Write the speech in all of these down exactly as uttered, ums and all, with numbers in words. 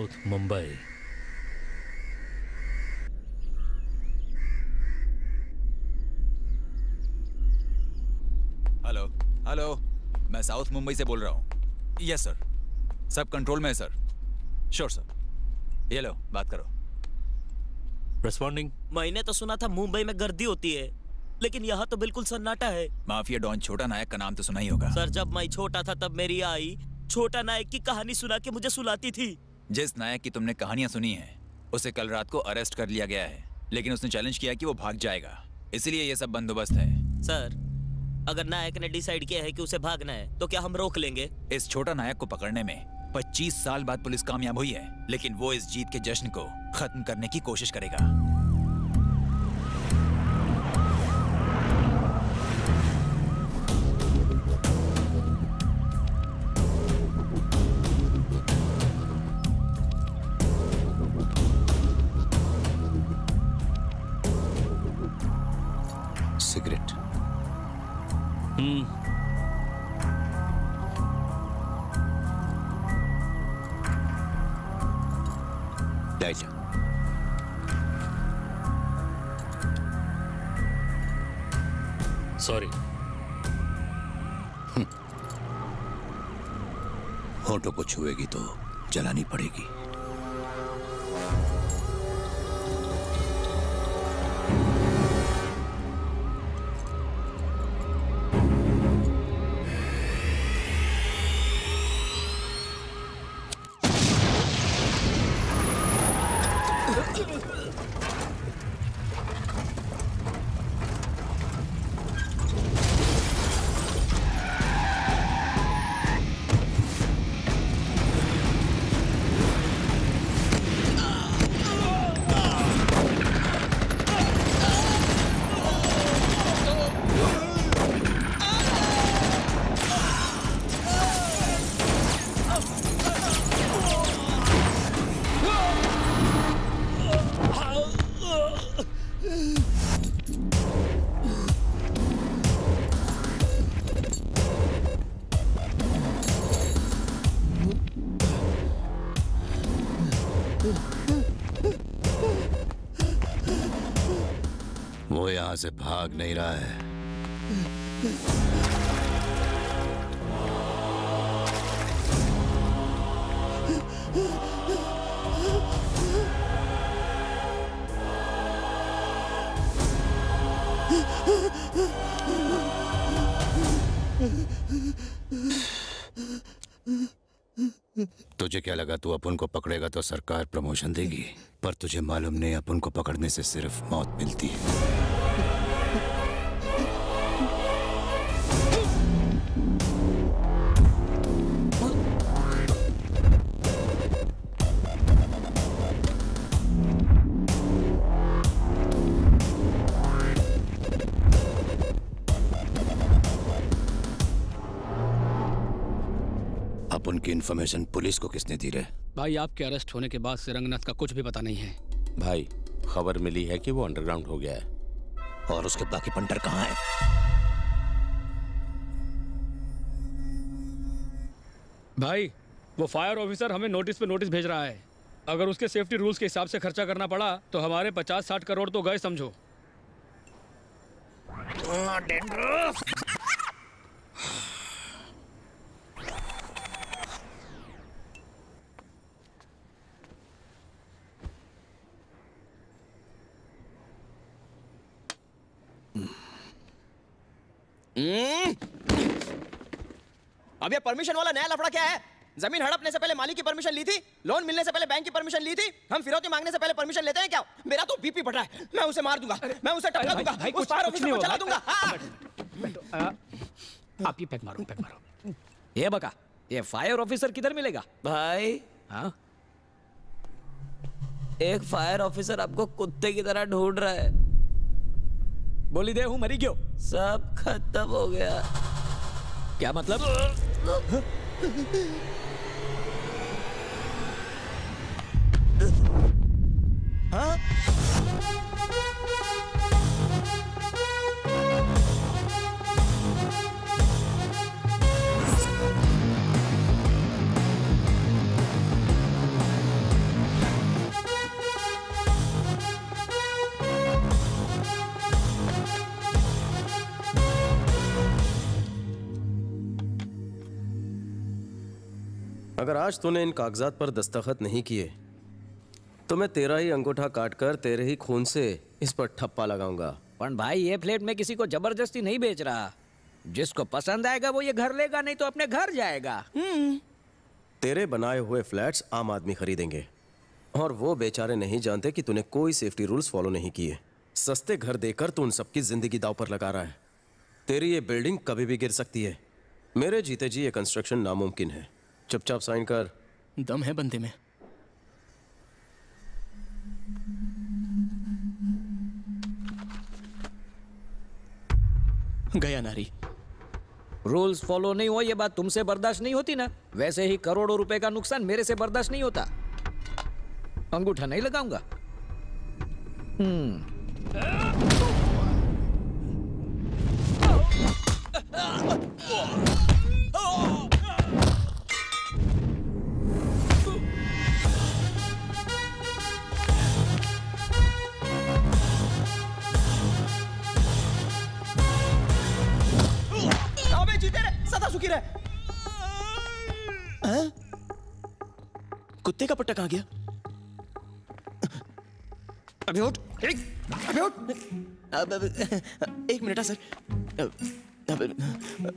South Mumbai. Hello hello, मैं south Mumbai से बोल रहा हूँ। यस सर, सब कंट्रोल में है सर। Sure sir. ये लो, बात करो। रेस्पॉन्डिंग। मैंने तो सुना था मुंबई में गर्दी होती है, लेकिन यहाँ तो बिल्कुल सन्नाटा है। माफिया डॉन छोटा नायक का नाम तो सुना ही होगा। सर, जब मैं छोटा था तब मेरी आई छोटा नायक की कहानी सुना के मुझे सुलाती थी। जिस नायक की तुमने कहानियां सुनी है उसे कल रात को अरेस्ट कर लिया गया है, लेकिन उसने चैलेंज किया कि वो भाग जाएगा, इसलिए ये सब बंदोबस्त है। सर, अगर नायक ने डिसाइड किया है कि उसे भागना है तो क्या हम रोक लेंगे? इस छोटा नायक को पकड़ने में पच्चीस साल बाद पुलिस कामयाब हुई है, लेकिन वो इस जीत के जश्न को खत्म करने की कोशिश करेगा। सिगरेट। Hmm light. सॉरी। होठों को छुएगी तो जलानी पड़ेगी। वो यहां से भाग नहीं रहा है। तुझे क्या लगा तू अपन को पकड़ेगा तो सरकार प्रमोशन देगी? पर तुझे मालूम नहीं अपन को पकड़ने से सिर्फ मौत मिलती है। अपन की इन्फॉर्मेशन पुलिस को किसने दी रे? भाई, आपके अरेस्ट होने के बाद से रंगनाथ का कुछ भी पता नहीं है। भाई, खबर मिली है कि वो अंडरग्राउंड हो गया है। और उसके बाकी पंटर कहाँ हैं? भाई, वो फायर ऑफिसर हमें नोटिस पे नोटिस भेज रहा है। अगर उसके सेफ्टी रूल्स के हिसाब से खर्चा करना पड़ा तो हमारे पचास साठ करोड़ तो गए समझो। अब ये परमिशन वाला नया लफड़ा क्या है? जमीन हड़पने से पहले मालिक की परमिशन ली थी, लोन मिलने से पहले बैंक की परमिशन ली थी, हम फिरौती मांगने से पहले परमिशन लेते हैं क्या? मेरा तो बीपी बढ़ रहा है, मैं उसे मार दूंगा, मैं उसे टपका दूंगा, उस फायर ऑफिसर को चला दूंगा। आप ये पैक मारो, पैक मारो। ये बका, ये फायर ऑफिसर किधर मिलेगा? भाई, हाँ? एक फायर ऑफिसर आपको कुत्ते की तरह ढूंढ रहा है। बोली दे हूं मरी क्यों? सब खत्म हो गया। क्या मतलब? हाँ? अगर आज तूने इन कागजात पर दस्तखत नहीं किए तो मैं तेरा ही अंगूठा काटकर तेरे ही खून से इस पर ठप्पा लगाऊंगा। पर भाई ये फ्लैट में किसी को जबरदस्ती नहीं बेच रहा। जिसको पसंद आएगा वो ये घर लेगा, नहीं तो अपने घर जाएगा। तेरे बनाए हुए फ्लैट्स आम आदमी खरीदेंगे और वो बेचारे नहीं जानते कि तूने कोई सेफ्टी रूल्स फॉलो नहीं किए। सस्ते घर देकर तू उन सबकी जिंदगी दांव पर लगा रहा है। तेरी ये बिल्डिंग कभी भी गिर सकती है। मेरे जीते जी ये कंस्ट्रक्शन नामुमकिन है। चुपचाप साइन कर। दम है बंदे में। गया नारी। रूल्स फॉलो नहीं हो ये बात तुमसे बर्दाश्त नहीं होती ना, वैसे ही करोड़ों रुपए का नुकसान मेरे से बर्दाश्त नहीं होता। अंगूठा नहीं लगाऊंगा। हम्म अबे जीते रहे, सदा सुखी रहे। हाँ? कुत्ते का पट्टा कहाँ गया? अभी उठ, अभी उठ। अब, अब, एक मिनट है सर। अब, अब,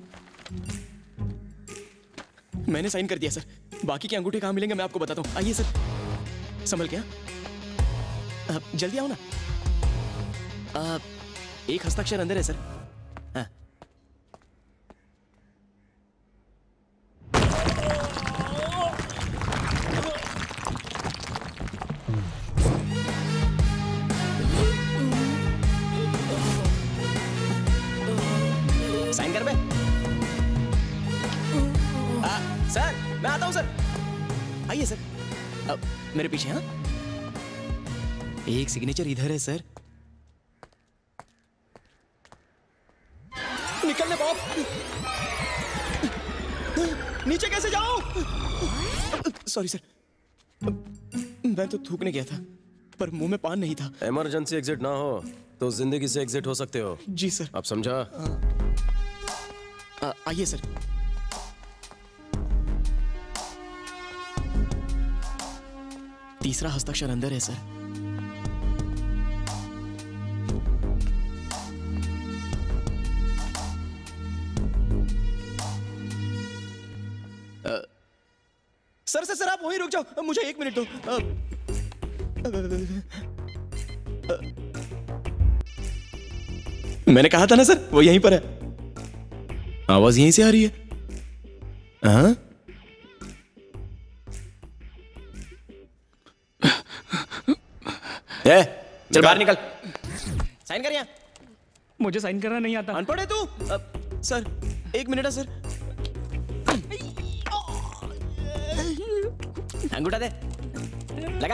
मैंने साइन कर दिया सर। बाकी के अंगूठे कहाँ मिलेंगे मैं आपको बताता हूँ। आइए सर, संभल के। हाँ? जल्दी आओ ना। आ, एक हस्ताक्षर अंदर है सर। हाँ। साइन कर बे। आ, सर मैं आता हूं सर। आइए सर। अब मेरे पीछे। हाँ, एक सिग्नेचर इधर है सर। निकलने बॉब। नीचे कैसे जाऊं? सॉरी सर, मैं तो थूकने गया था पर मुंह में पान नहीं था। इमरजेंसी एग्जिट ना हो तो जिंदगी से एग्जिट हो सकते हो। जी सर। आप समझा? आ, आइए सर। तीसरा हस्ताक्षर अंदर है सर। आ, सर सर सर आप वहीं रुक जाओ, मुझे एक मिनट दो। आ, आ, आ, आ, मैंने कहा था ना सर, वो यहीं पर है। आवाज यहीं से आ रही है। हाँ? ए, चल बाहर निकल। साइन कर यहाँ। मुझे साइन करना नहीं आता। अनपढ़ है तू? अब, सर एक मिनट है सर। अंगूठा दे, लगा।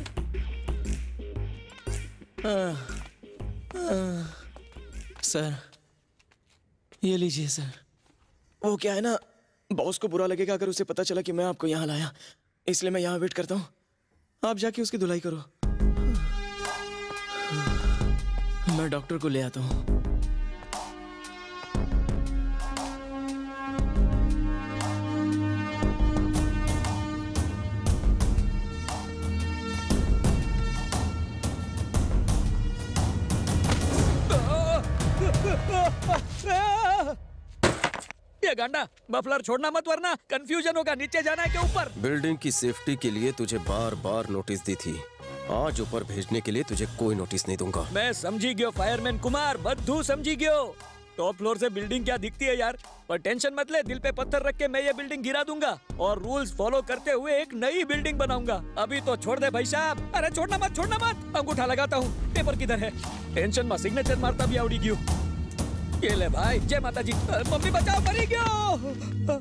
आ, आ, सर ये लीजिए सर। वो क्या है ना, बॉस को बुरा लगेगा अगर उसे पता चला कि मैं आपको यहाँ लाया, इसलिए मैं यहाँ वेट करता हूँ। आप जाके उसकी धुलाई करो, मैं डॉक्टर को ले आता हूँ। ये गांडा मफलर छोड़ना मत वरना कंफ्यूजन होगा। नीचे जाना है के ऊपर? बिल्डिंग की सेफ्टी के लिए तुझे बार बार नोटिस दी थी। आज ऊपर भेजने के लिए तुझे कोई नोटिस नहीं दूंगा। मैं समझी गयो फायरमैन कुमार, बद्दू समझी गयो। टॉप फ्लोर से बिल्डिंग क्या दिखती है यार, पर टेंशन मत ले, दिल पे पत्थर रख के मैं ये बिल्डिंग गिरा दूंगा और रूल्स फॉलो करते हुए एक नई बिल्डिंग बनाऊंगा। अभी तो छोड़ दे भाई साहब। अरे छोड़ना मत, छोड़ना मत। अंगूठा लगाता हूँ। पेपर किधर है? टेंशन में सिग्नेचर मारता भी आवड़ी गयो। ये ले भाई, जय माता जी। मम्मी बचाओ, मरी गयो।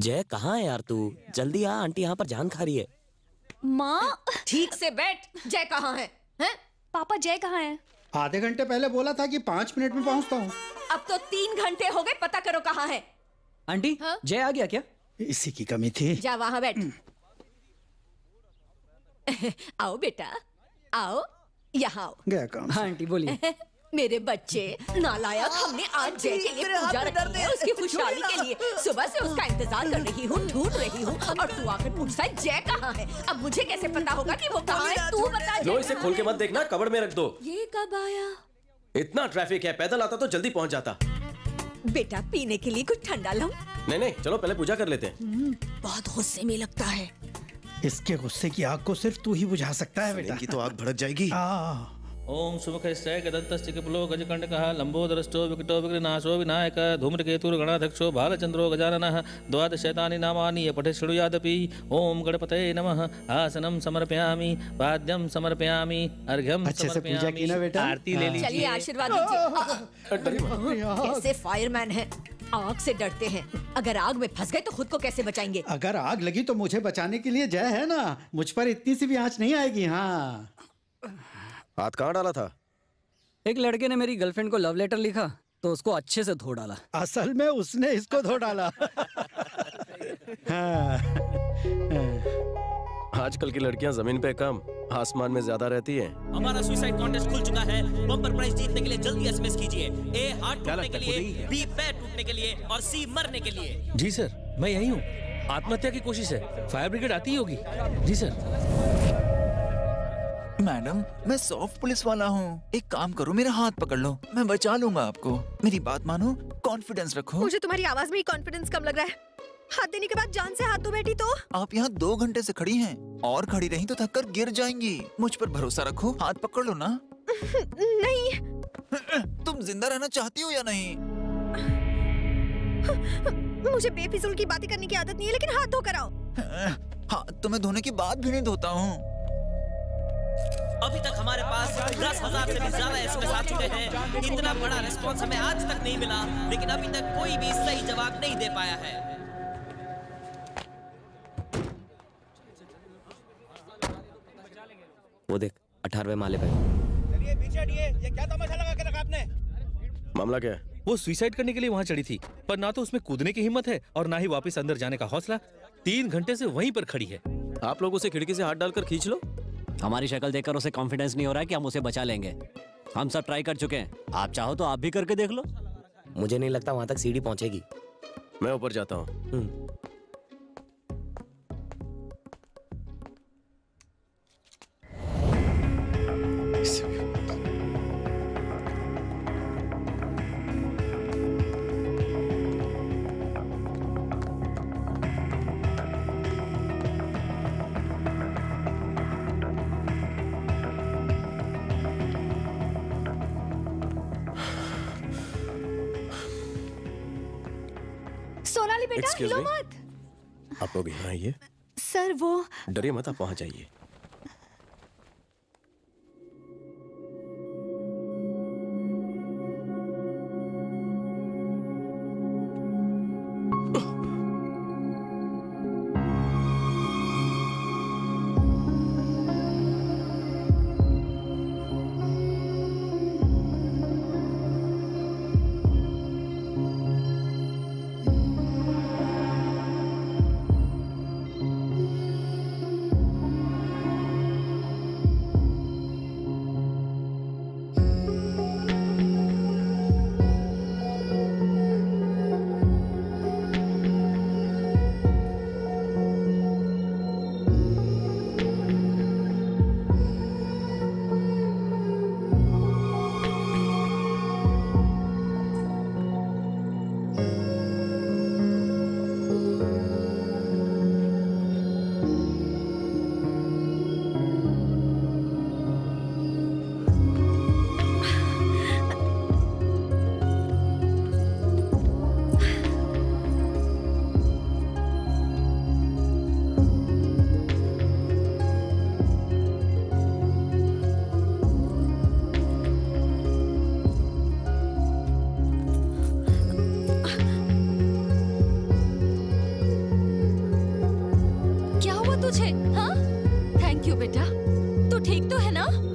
जय कहाँ है यार तू? जल्दी आ, आंटी यहाँ पर जान खा रही है। माँ ठीक से बैठ। जय कहाँ है, हैं? पापा जय कहाँ है? आधे घंटे पहले बोला था कि पाँच मिनट में पहुंचता हूँ। अब तो तीन घंटे हो गए, पता करो कहाँ है। आंटी हाँ? जय आ गया क्या? इसी की कमी थी। जा वहाँ बैठ। आओ बेटा, आओ यहाँ आओ। गया काम। हाँ आंटी बोलिए। मेरे बच्चे नालायक, हमने आज जय के लिए पूजा रखी है उसकी खुशहाली के लिए। सुबह से उसका इंतजार कर रही हूँ, ढूंढ रही हूँ, और तू आकर पूछता है जय कहाँ है। अब मुझे कैसे पता होगा कि वो कहाँ है? तू बता। लो इसे खोल के मत देखना, कबड़ में रख दो। ये कब आया? इतना ट्रैफिक है, पैदल आता तो जल्दी पहुंच जाता। बेटा पीने के लिए कुछ ठंडा लाऊं? नहीं नहीं, चलो पहले पूजा कर लेते हैं। बहुत गुस्से में लगता है। इसके गुस्से की आग को सिर्फ तू ही बुझा सकता है बेटा। इनकी तो आग भड़क जाएगी। ओम सुमुखस्य गदन्तश्चिकिपुलो गजकण्डकः लम्बोदरष्टो विकटो विघ्ननाशो विनायक धूम्रकेतुर्गणाध्यक्षो भालचन्द्रो गजाननः द्वादशैतानि नामानि पठे शृणुयादपि। ओम गणपतये नमः। आसनं समर्पयामि, पाद्यं समर्पयामि, अर्घ्यं अच्छे से पूजा की ना बेटा? आरती ले लीजिए। चलिए आशीर्वाद दीजिए। कैसे फायरमैन हैं, आग से डरते हैं। अगर आग में फंस गए तो खुद को कैसे बचाएंगे? अगर आग लगी तो मुझे बचाने के लिए जय है ना, मुझ पर इतनी सी भी आंच नहीं आएगी। हाँ हाथ कहाँ डाला था? एक लड़के ने मेरी गर्लफ्रेंड को लव लेटर लिखा तो उसको अच्छे से धो डाला। असल में उसने इसको धो डाला। हाँ। आजकल की लड़कियां जमीन पे कम आसमान में ज्यादा रहती हैं। हमारा सुसाइड कॉन्टेस्ट खुल चुका है। बम्पर प्राइज जीतने के लिए जल्दी एसएमएस कीजिए। ए हार्ट टूटने के लिए, बी पैर टूटने के लिए, और सी मरने के लिए। जी सर, मैं यही हूँ। आत्महत्या की कोशिश है, फायर ब्रिगेड आती ही होगी। जी सर। मैडम मैं सॉफ्ट पुलिस वाला हूँ, एक काम करो मेरा हाथ पकड़ लो, मैं बचा लूंगा आपको। मेरी बात मानो, कॉन्फिडेंस रखो। मुझे तुम्हारी आवाज में ही कॉन्फिडेंस कम लग रहा है। हाथ देने के बाद जान से हाथ दो बेटी तो। आप यहाँ दो घंटे से खड़ी हैं, और खड़ी रही तो थक कर गिर जाएंगी। मुझ पर भरोसा रखो, हाथ पकड़ लो ना। नहीं। तुम जिंदा रहना चाहती हो या नहीं? मुझे बेफिजूल की बातें करने की आदत नहीं है, लेकिन हाथ धो कर आओ। हाथ तो मैं धोने के बाद भी नहीं धोता हूँ। अभी तक हमारे पास दस हजार से भी ज्यादा एसएमएस आ चुके हैं। इतना बड़ा रिस्पांस हमें आज तक नहीं मिला, लेकिन अभी तक कोई भी सही जवाब नहीं दे पाया है। वो देख अठारहवें माले पे। चलिए पीछे हटिए, ये क्या तमाशा लगा के रखा आपने? मामला क्या है? वो सुसाइड करने के लिए वहाँ चढ़ी थी, पर ना तो उसमें कूदने की हिम्मत है और ना ही वापस अंदर जाने का हौसला। तीन घंटे से वहीं पर खड़ी है। आप लोग उसे खिड़की से हाथ डालकर खींच लो। हमारी शक्ल देखकर उसे कॉन्फिडेंस नहीं हो रहा है कि हम उसे बचा लेंगे। हम सब ट्राई कर चुके हैं, आप चाहो तो आप भी करके देख लो। मुझे नहीं लगता वहां तक सीढ़ी पहुंचेगी। मैं ऊपर जाता हूँ। सोनाली बेटा हिलो मत। आप लोग यहाँ आइए। सर वो डरिए मत, आप वहाँ जाइए।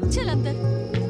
चल अंदर।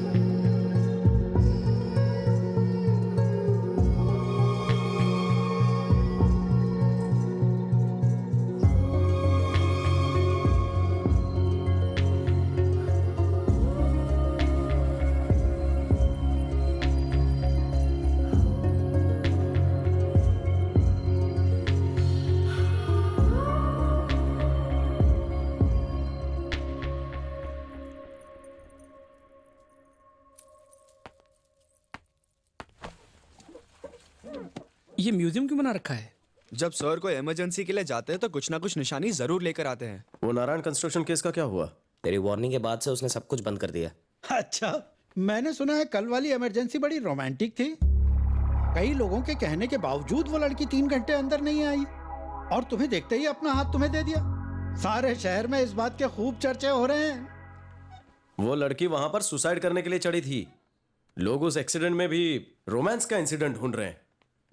ये म्यूजियम क्यों बना रखा है? जब सर को इमरजेंसी के लिए जाते हैं तो कुछ ना कुछ निशानी जरूर लेकर आते हैं। वो नारायण कंस्ट्रक्शन केस का क्या हुआ? तेरी वार्निंग के बाद से उसने सब कुछ बंद कर दिया। अच्छा, मैंने सुना है कल वाली इमरजेंसी बड़ी रोमांटिक थी। कई लोगों के कहने के बावजूद वो लड़की तीन घंटे अंदर नहीं आई और तुम्हें देखते ही अपना हाथ तुम्हें दे दिया। सारे शहर में इस बात के खूब चर्चे हो रहे हैं। वो लड़की वहां पर सुसाइड करने के लिए चढ़ी थी। लोग उस एक्सीडेंट में भी रोमांस का इंसिडेंट ढूंढ रहे हैं।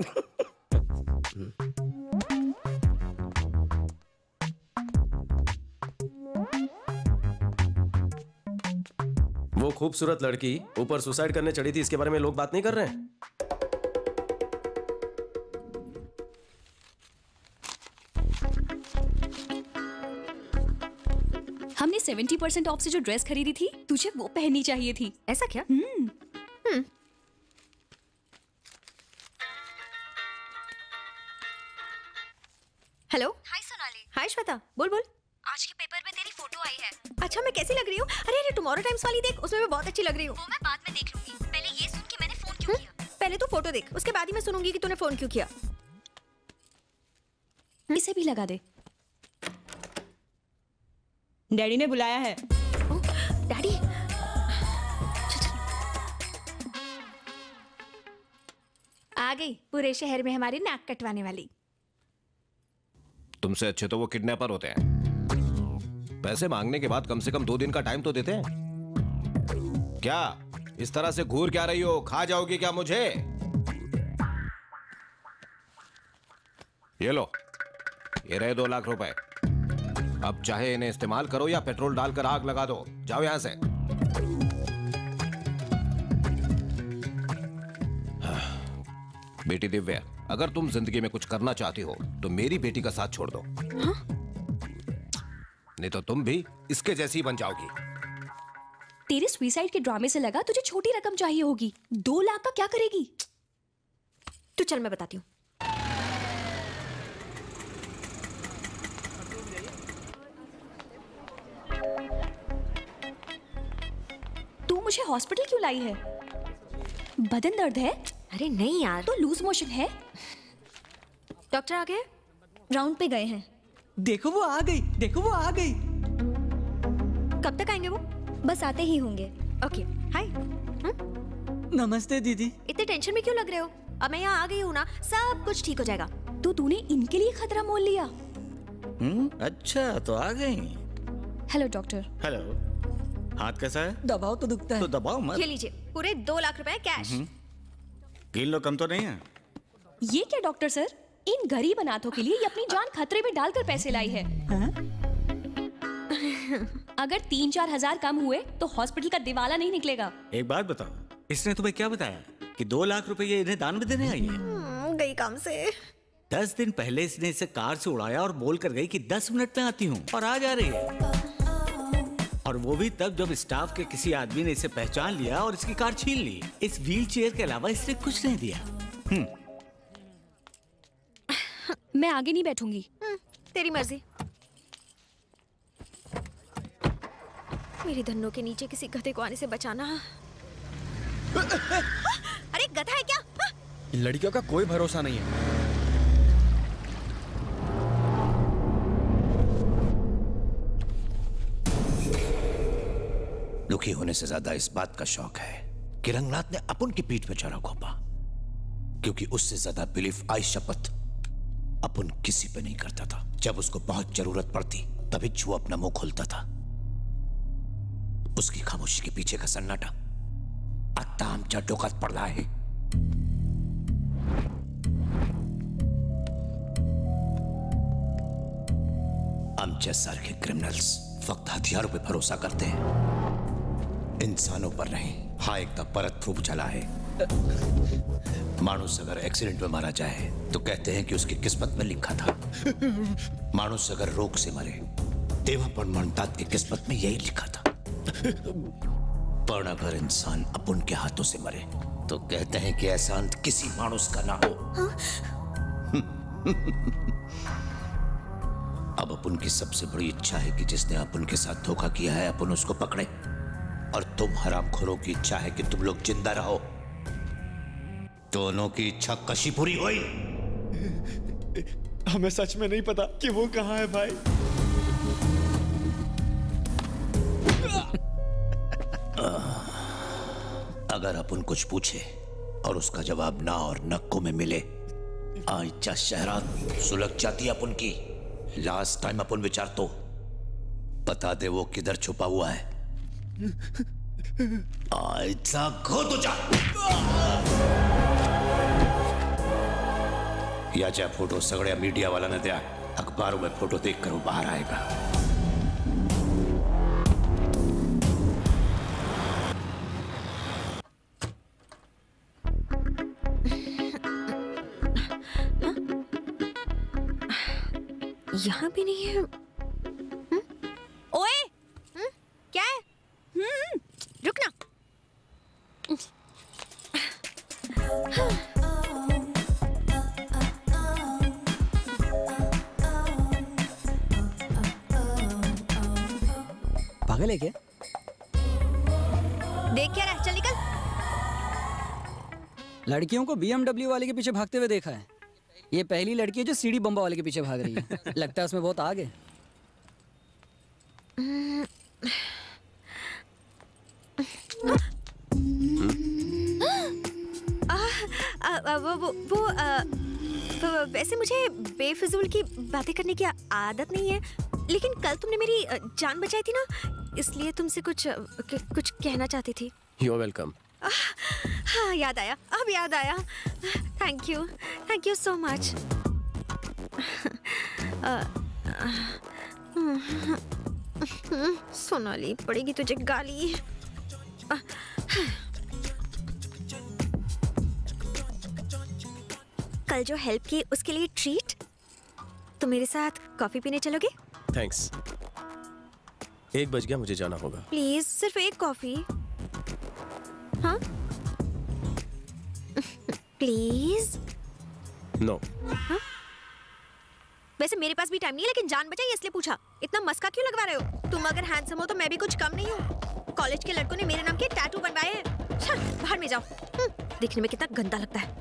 वो खूबसूरत लड़की ऊपर सुसाइड करने चढ़ी थी, इसके बारे में लोग बात नहीं कर रहे हैं। हमने सेवेंटी परसेंट ऑफ से जो ड्रेस खरीदी थी तुझे वो पहननी चाहिए थी। ऐसा क्या? Hmm hmm hello. Hi Sonali. Hi Shweta, बोल बोल। आज के पेपर में तेरी फोटो आई है। अच्छा, मैं कैसी लग रही हूँ? अरे अरे टुमारो टाइम्स वाली देख, उसमें मैं बहुत अच्छी लग रही हूँ। वो मैं बाद में देख लूंगी, पहले ये सुन कि मैंने फोन क्यों किया। पहले तू फोटो देख, उसके बाद ही मैं सुनूंगी कि तूने फोन क्यों किया। इसे भी लगा दे। डैडी ने बुलाया है। डैडी? आ गई पूरे शहर में हमारी नाक कटवाने वाली। तुमसे अच्छे तो वो किडनैपर होते हैं। पैसे मांगने के बाद कम से कम दो दिन का टाइम तो देते हैं। क्या इस तरह से घूर क्या रही हो? खा जाओगी क्या मुझे? ये लो, ये रहे दो लाख रुपए। अब चाहे इन्हें इस्तेमाल करो या पेट्रोल डालकर आग लगा दो। जाओ यहां से। बेटी दिव्या, अगर तुम जिंदगी में कुछ करना चाहती हो तो मेरी बेटी का साथ छोड़ दो। हाँ? नहीं तो तुम भी इसके जैसी बन जाओगी। तेरे सुसाइड के ड्रामे से लगा तुझे छोटी रकम चाहिए होगी। दो लाख का क्या करेगी? तू चल, मैं बताती हूँ। तू मुझे हॉस्पिटल क्यों लाई है? बदन दर्द है? अरे नहीं यार। तो लूज मोशन है? डॉक्टर आ गए? राउंड पे गए हैं। देखो वो आ गई, देखो वो आ गई। कब तक आएंगे वो? बस आते ही होंगे। Okay, hi. नमस्ते दीदी। इतने टेंशन में क्यों लग रहे हो? अब मैं यहाँ आ गई हूँ ना, सब कुछ ठीक हो जाएगा। तो तूने इनके लिए खतरा मोल लिया? हम्म, अच्छा तो आ गई। Hello doctor. हेलो, हाथ कैसा है? दबाओ तो दुखता है। तो दबाओ मत। ये लीजिए, पूरे दो लाख रुपए कैश। तीन लोग कम तो नहीं है? ये क्या डॉक्टर सर, इन गरीब अनाथों के लिए ये अपनी जान खतरे में डालकर पैसे लाई है। अगर तीन चार हजार कम हुए तो हॉस्पिटल का दिवाला नहीं निकलेगा। एक बात बताओ, इसने तुम्हें क्या बताया कि दो लाख रुपए ये इन्हें दान में देने आई है? गई काम से। दस दिन पहले इसने इसे कार से उड़ाया और बोल कर गई कि दस मिनट में आती हूँ, और आज आ रही है। और वो भी तब जब स्टाफ के किसी आदमी ने इसे पहचान लिया और इसकी कार छीन ली। इस व्हील चेयर के अलावा इसने कुछ नहीं दिया। हम्म। मैं आगे नहीं बैठूंगी। तेरी मर्जी। मेरी धन्नों के नीचे किसी गधे को आने से बचाना। अरे गधा है क्या? लड़कियों का कोई भरोसा नहीं है। दुखी होने से ज्यादा इस बात का शौक है कि रंगनाथ ने अपन की पीठ पे चढ़ा घोपा, क्योंकि उससे ज्यादा बिलीफ आई शपथ अपन किसी पे नहीं करता था। जब उसको बहुत जरूरत पड़ती तभी वो अपना मुंह खोलता था। उसकी खामोशी के पीछे का सन्नाटा आता आमच्या डोक्यात पडला आहे। आमच्या सारखे क्रिमिनल्स फक्त हथियारों पे भरोसा करते हैं, इंसानों पर नहीं। हाँ, एक परत प्रूफ चला है। मानुस अगर एक्सीडेंट में मारा जाए तो कहते हैं कि उसकी किस्मत में लिखा था। मानुस अगर रोग से मरे, देवापन मनतात की किस्मत में यही लिखा था। पर अगर इंसान अपन के हाथों से मरे तो कहते हैं कि ऐसा अंत किसी मानुस का ना हो। अब अपन की सबसे बड़ी इच्छा है कि जिसने अपन के साथ धोखा किया है अपन उसको पकड़े, और तुम हरामखोरों की इच्छा है कि तुम लोग जिंदा रहो। दोनों की इच्छा कशी पूरी हुई। हमें सच में नहीं पता कि वो कहाँ है भाई। अगर अपन कुछ पूछे और उसका जवाब ना और नक्कों में मिले, आयचा शहरात सुलग जाती अपन की। लास्ट टाइम अपन विचार तो बता दे वो किधर छुपा हुआ है। आयचा खो तो जा। याच्या फोटो सगळ्या मीडिया वाला ने द्या। अखबारों में फोटो देख कर वो बाहर आएगा। यहाँ भी नहीं है। हुँ? ओए, हुँ? क्या है? हुँ? रुकना। पागल है क्या? देख क्या रहा? चल निकल। लड़कियों को बी एम डब्ल्यू वाले के पीछे भागते हुए देखा है। ये पहली लड़की है जो सीडी बम्बा वाले के पीछे भाग रही है। लगता है उसमें बहुत आगे। वो वो वो आ, वैसे मुझे बेफिजूल की बातें करने की आदत नहीं है, लेकिन कल तुमने मेरी जान बचाई थी ना, इसलिए तुमसे कुछ कुछ कहना चाहती थी। You are welcome. हाँ, याद आया, अब याद आया। Thank you, thank you so much. Sonali, पड़ेगी तुझे गाली। कल जो हेल्प की उसके लिए ट्रीट। तो मेरे साथ कॉफी पीने चलोगे? थैंक्स। एक बज गया, मुझे जाना होगा। प्लीज, सिर्फ एक कॉफी। हाँ प्लीज। नो। हाँ? वैसे मेरे पास भी टाइम नहीं है, लेकिन जान बचाई इसलिए पूछा। इतना मस्का क्यों लगवा रहे हो? तुम अगर हैंडसम हो तो मैं भी कुछ कम नहीं हूँ। कॉलेज के लड़कों ने मेरे नाम के टैटू बनवाए हैं। चल बाहर में जाओ। दिखने में कितना गंदा लगता है।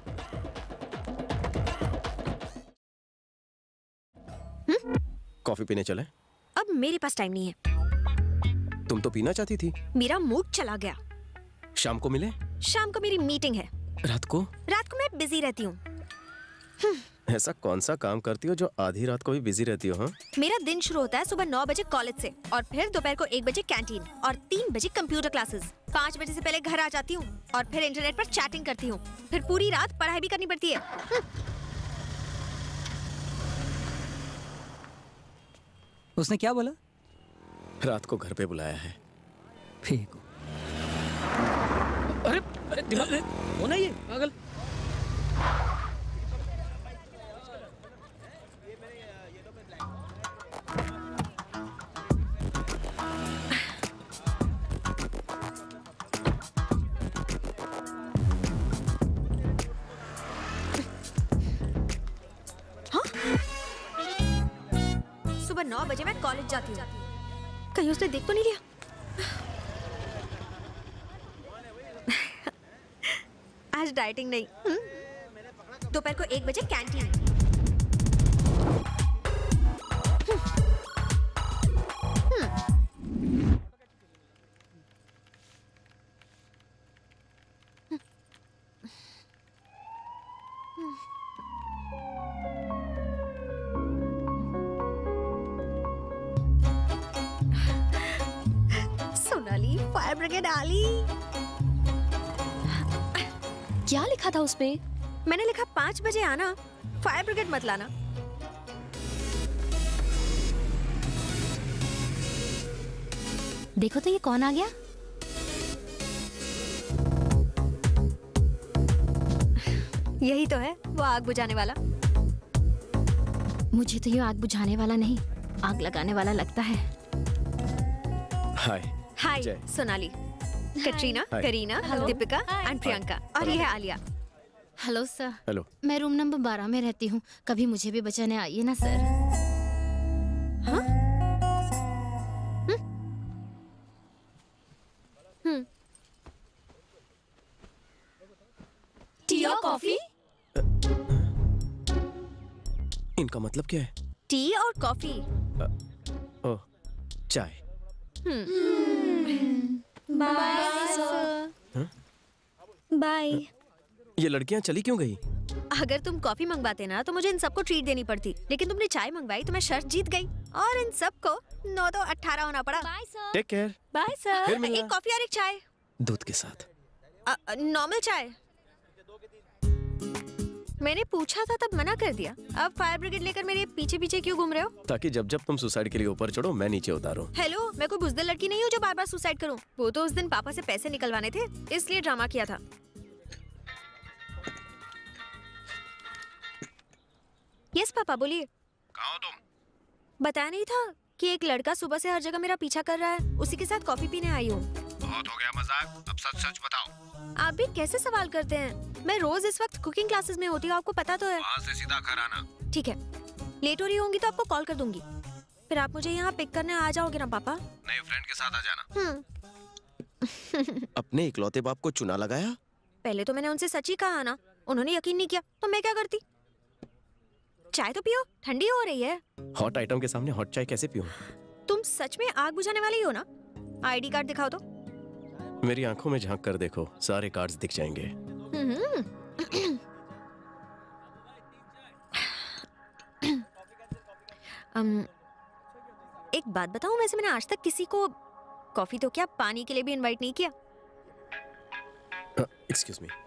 कॉफी पीने चले? अब मेरे पास टाइम नहीं है। तुम तो पीना चाहती थी। मेरा मूड चला गया। शाम को मिले? शाम को मेरी मीटिंग है। रात को? रात को मैं बिजी रहती हूँ। ऐसा कौन सा काम करती हो जो आधी रात को भी बिजी रहती हो? हाँ? मेरा दिन शुरू होता है सुबह नौ बजे कॉलेज से, और फिर दोपहर को एक बजे कैंटीन, और तीन बजे कंप्यूटर क्लासेस। पाँच बजे से पहले घर आ जाती हूँ, और फिर इंटरनेट पर चैटिंग करती हूँ। फिर पूरी रात पढ़ाई भी करनी पड़ती है। उसने क्या बोला? रात को घर पे बुलाया है। फेंको। अरे अरे दिमाग हो ना ये पागल। सुबह नौ बजे मैं कॉलेज जाती हूँ। कहीं उसने देख तो नहीं लिया? आज डाइटिंग नहीं। दोपहर को एक बजे कैंटीन। सोनाली, फायर ब्रिगेड आली। क्या लिखा था उसमें? मैंने लिखा पाँच बजे आना, फायर ब्रिगेड मत लाना। देखो तो ये कौन आ गया? यही तो है वो आग बुझाने वाला। मुझे तो ये आग बुझाने वाला नहीं, आग लगाने वाला लगता है। Hi. Hi Jay. Sonali, Katrina, hi. Kareena, Deepika and Priyanka, और ये है आलिया। Hello sir. हेलो। मैं रूम नंबर बारह में रहती हूँ, कभी मुझे भी बचाने आइए ना सर। हाँ? हम्म। टी और कॉफी? इनका मतलब क्या है? टी और कॉफी। ओह, चाय। Bye sir. बाय। ये लड़कियां चली क्यों गई? अगर तुम कॉफी मंगवाते ना तो मुझे इन सबको ट्रीट देनी पड़ती, लेकिन तुमने चाय मंगवाई तो मैं शर्त जीत गई और इन सबको नौ दो अठारह होना पड़ा। Bye sir. Take care. Bye फिर सर। मिलना। एक कॉफी और एक चाय। दूध के साथ। नॉर्मल चाय। मैंने पूछा था तब मना कर दिया, अब फायर ब्रिगेड लेकर मेरे पीछे पीछे क्यों घूम रहे हो? ताकि जब जब तुम सुसाइड के लिए ऊपर चढ़ो मैं नीचे उतारूं। हेलो, मैं कोई बुज़दिल लड़की नहीं हूँ जो बार बार सुसाइड करूँ। वो तो उस दिन पापा से पैसे निकलवाने थे इसलिए ड्रामा किया था। यस पापा बोलिए। कहाँ हो तुम? बताया नहीं था कि एक लड़का सुबह से हर जगह मेरा पीछा कर रहा है, उसी के साथ कॉफी पीने आई हूँ। बहुत हो गया मजाक, अब सच सच बताओ। आप भी कैसे सवाल करते हैं? मैं रोज इस वक्त कुकिंग क्लासेस में होती हूँ, आपको पता तो है। वहाँ से सीधा घर आना। ठीक है, लेट हो रही होंगी तो आपको कॉल कर दूंगी, फिर आप मुझे यहाँ पिक करने आ जाओगे ना पापा? नए फ्रेंड के साथ आ जाना। हम्म। अपने इकलौते बाप को चुना लगाया? पहले तो मैंने उनसे सच ही कहा ना, उन्होंने यकीन नहीं किया तो मैं क्या करती? चाय तो पियो, ठंडी हो रही है। हॉट आइटम के सामने हॉट चाय कैसे पीऊं? तुम सच में आग बुझाने वाले ही हो ना? आईडी कार्ड दिखाओ तो। मेरी आंखों में झांक कर देखो, सारे कार्ड्स दिख जाएंगे। हम्म। um, एक बात बताऊं, वैसे मैंने आज तक किसी को कॉफी तो क्या पानी के लिए भी इनवाइट नहीं किया। Excuse me.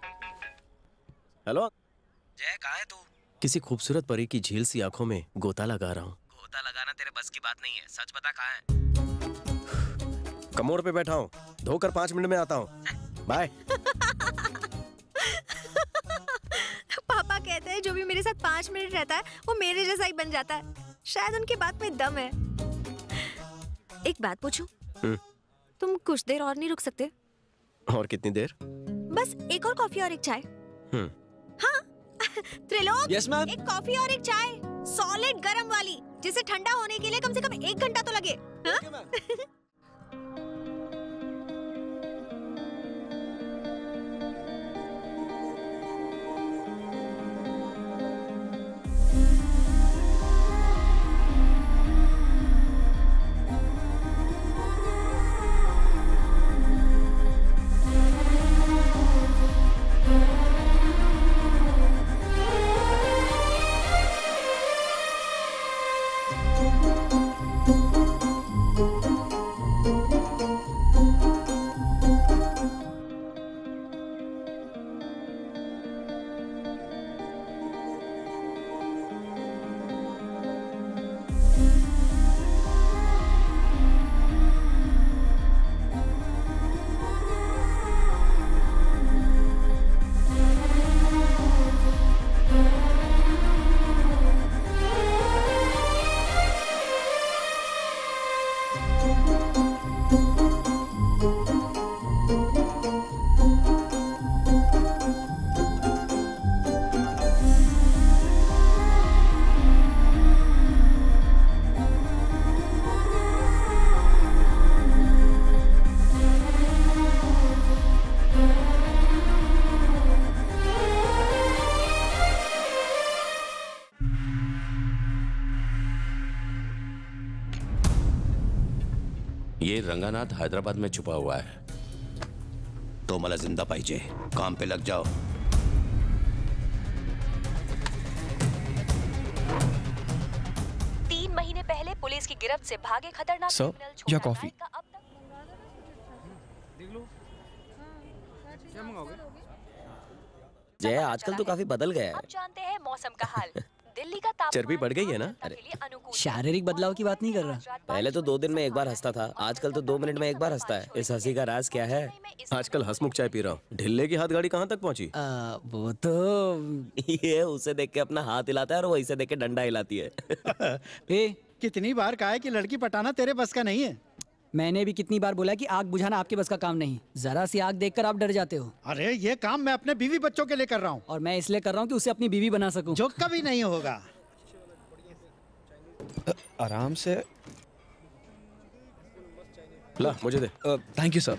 हेलो जय, कहाँ है तू? किसी खूबसूरत परी की झील सी आंखों में गोता लगा रहा हूँ। गोता लगाना तेरे बस की बात नहीं है, सच बता कहाँ है? कमोड पे बैठा हूँ, धोकर पाँच मिनट में आता हूँ। बाय। पापा कहते हैं जो भी मेरे साथ पाँच मिनट रहता है वो मेरे जैसा ही बन जाता है, शायद उनकी बात में दम है। एक बात पूछूं? तुम कुछ देर और नहीं रुक सकते? और कितनी देर? बस एक और कॉफी और एक चाय। हम्म। हाँ त्रिलोक। Yes ma'am. एक कॉफी और एक चाय, सॉलिड गरम वाली, जिसे ठंडा होने के लिए कम से कम एक घंटा तो लगे। हाँ? ये रंगानाथ हैदराबाद में छुपा हुआ है। तो मला जिंदा पाहिजे, काम पे लग जाओ। तीन महीने पहले पुलिस की गिरफ्त से भागे खतरनाक क्रिमिनल छोटा या कॉफी? नायक का अब तक जय, आजकल तो काफी बदल गया है। अब जानते हैं मौसम का हाल। दिल्ली का तापमान चर्बी बढ़ गई है ना? अरे शारीरिक बदलाव की बात नहीं कर रहा। पहले तो दो दिन में एक बार हंसता था, आजकल तो दो मिनट में एक बार हंसता है। इस हंसी का राज क्या है? आजकल हंसमुख चाय पी रहा हूँ। ढिल्ले की हाथ गाड़ी कहाँ तक पहुँची? आ, वो तो ये उसे देख के अपना हाथ हिलाता है और वो इसे देख के डंडा हिलाती है। ए, कितनी बार कहा है कि लड़की पटाना तेरे बस का नहीं है। मैंने भी कितनी बार बोला कि आग बुझाना आपके बस का काम नहीं। जरा सी आग देखकर आप डर जाते हो। अरे ये काम मैं अपने बीवी बच्चों के लिए कर रहा हूँ। और मैं इसलिए कर रहा हूँ कि उसे अपनी बीवी बना सकूं। जो कभी नहीं होगा। आराम से ला मुझे दे। Thank you sir.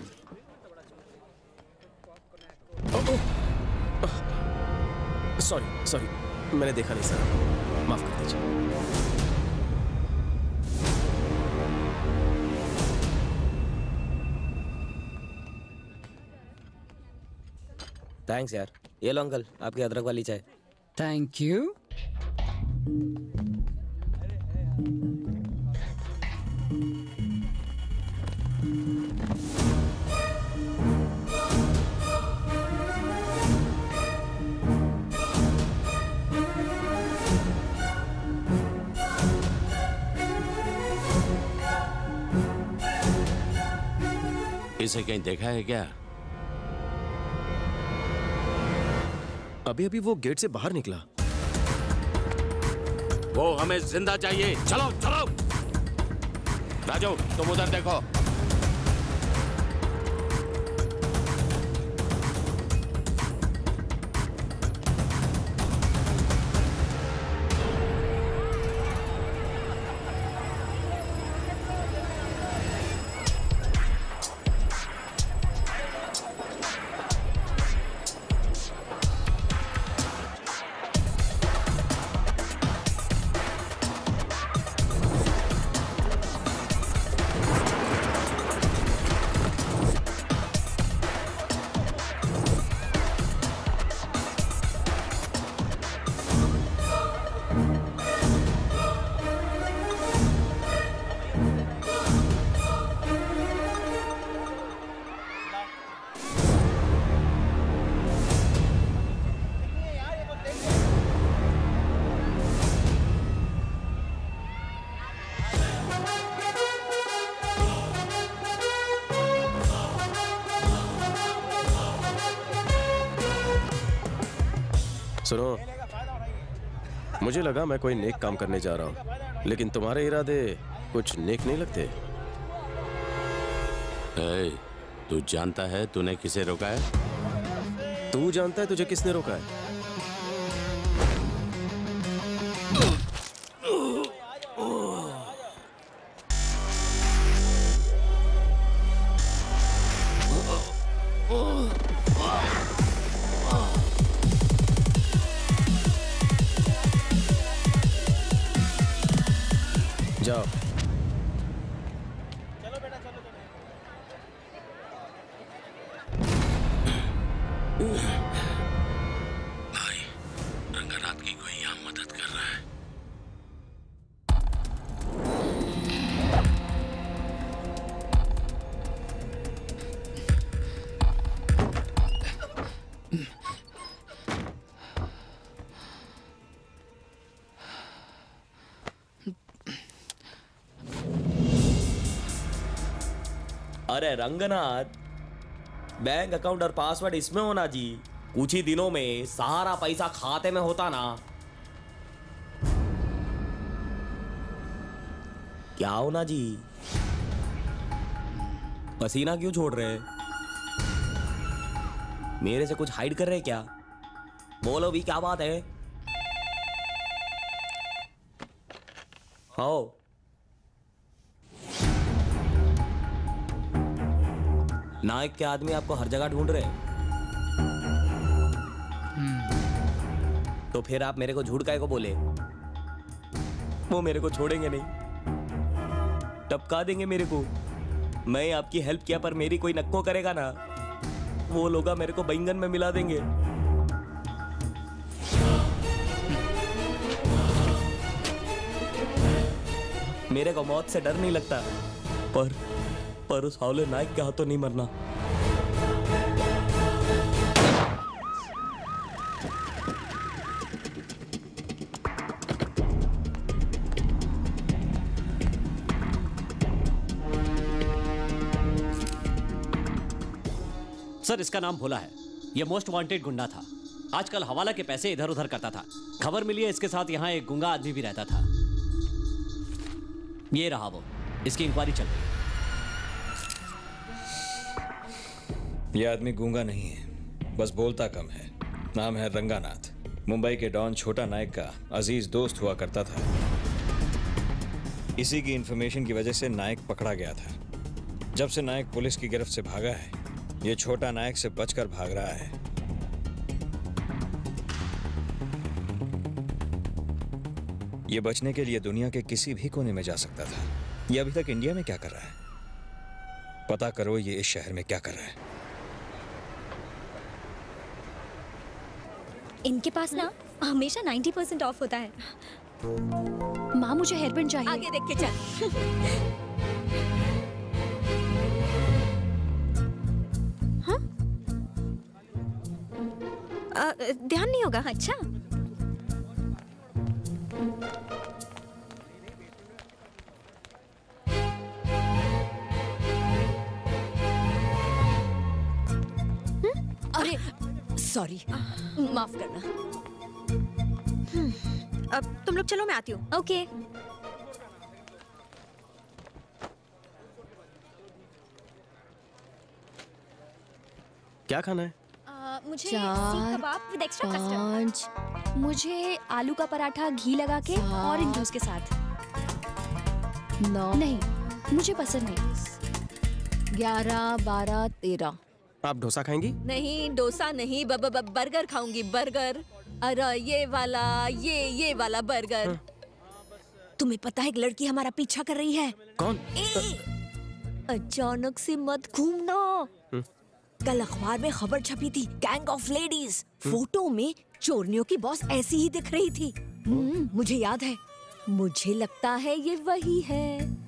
Sorry sorry, मैंने देखा नहीं सर, माफ कर दीजिए। थैंक्स यार। ये लो अंकल, आपकी अदरक वाली चाय। Thank you. इसे कहीं देखा है क्या? अभी अभी वो गेट से बाहर निकला। वो हमें जिंदा चाहिए। चलो चलो राजू, तुम उधर देखो। सुनो, मुझे लगा मैं कोई नेक काम करने जा रहा हूँ, लेकिन तुम्हारे इरादे कुछ नेक नहीं लगते। ए, तू जानता है तूने किसे रोका है? तू जानता है तुझे किसने रोका है? जाओ। भाई, रंगानाथ की कोई यहाँ मदद कर रहा है। अरे रंगनाथ, बैंक अकाउंट और पासवर्ड इसमें होना जी। कुछ ही दिनों में सारा पैसा खाते में होता ना। क्या होना जी? पसीना क्यों छोड़ रहे? मेरे से कुछ हाइड कर रहे क्या? बोलो भी, क्या बात है? हाँ, नायक के आदमी आपको हर जगह ढूंढ रहे हैं। तो फिर आप मेरे को झूठ काहे को बोले? वो मेरे को छोड़ेंगे नहीं, टपका देंगे मेरे को। मैं आपकी हेल्प किया पर मेरी कोई नक्को करेगा ना, वो लोग मेरे को बैंगन में मिला देंगे। मेरे को मौत से डर नहीं लगता, पर पर उस हावले नायक के हाथों नहीं मरना। सर इसका नाम भोला है। ये मोस्ट वांटेड गुंडा था। आजकल हवाला के पैसे इधर उधर करता था। खबर मिली है इसके साथ यहाँ एक गूंगा आदमी भी रहता था। ये रहा वो। इसकी इंक्वायरी चल रही है। ये आदमी गूंगा नहीं है, बस बोलता कम है। नाम है रंगानाथ। मुंबई के डॉन छोटा नायक का अजीज दोस्त हुआ करता था। इसी की इंफॉर्मेशन की वजह से नायक पकड़ा गया था। जब से नायक पुलिस की गिरफ्त से भागा है, ये छोटा नायक से बचकर भाग रहा है। ये बचने के लिए दुनिया के किसी भी कोने में जा सकता था। ये अभी तक इंडिया में क्या कर रहा है? पता करो ये इस शहर में क्या कर रहा है। इनके पास ना हमेशा नब्बे परसेंट ऑफ होता है। माँ मुझे हेयरबैंड चाहिए। आगे देख के चल। हाँ? आ, ध्यान नहीं होगा। अच्छा अरे सॉरी, माफ करना। अब तुम लोग चलो, मैं आती हूँ। ओके। क्या खाना है? आ, मुझे चार, सीख कबाब विद एक्स्ट्रा पाँच, कस्टर्ड। मुझे आलू का पराठा घी लगा के ऑरेंज जूस के साथ। नौ, नहीं मुझे पसंद नहीं। ग्यारह, बारह, तेरह। आप डोसा खाएंगी? नहीं डोसा नहीं, ब, ब, ब, बर्गर खाऊंगी, बर्गर। अरे ये वाला, ये ये वाला बर्गर। हाँ। तुम्हें पता है एक लड़की हमारा पीछा कर रही है। कौन? अचानक से मत घूमना। कल अखबार में खबर छपी थी, गैंग ऑफ लेडीज। फोटो में चोरनियों की बॉस ऐसी ही दिख रही थी। मुझे याद है, मुझे लगता है ये वही है।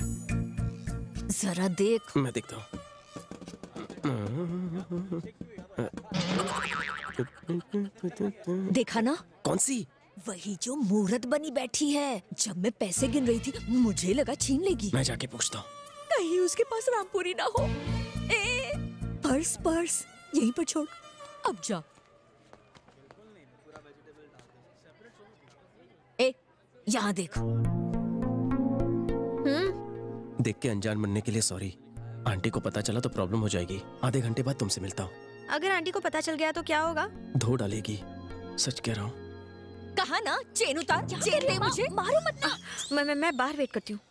जरा देख। मैं देखता हूँ। देखा ना? कौन सी? वही जो मूर्त बनी बैठी है। जब मैं पैसे गिन रही थी मुझे लगा छीन लेगी। मैं जाके पूछता हूँ। कहीं उसके पास रामपुरी ना हो। ए, पर्स पर्स यहीं पर छोड़, अब जा। ए, यहाँ देख। हम्म। देख के अनजान बनने के लिए सॉरी। आंटी को पता चला तो प्रॉब्लम हो जाएगी। आधे घंटे बाद तुमसे मिलता हूँ। अगर आंटी को पता चल गया तो क्या होगा? धो डालेगी। सच कह रहा हूँ। कहा ना चेन उतार, चेन दे मुझे। मारो मत ना। मैं मैं मैं बाहर वेट करती हूँ।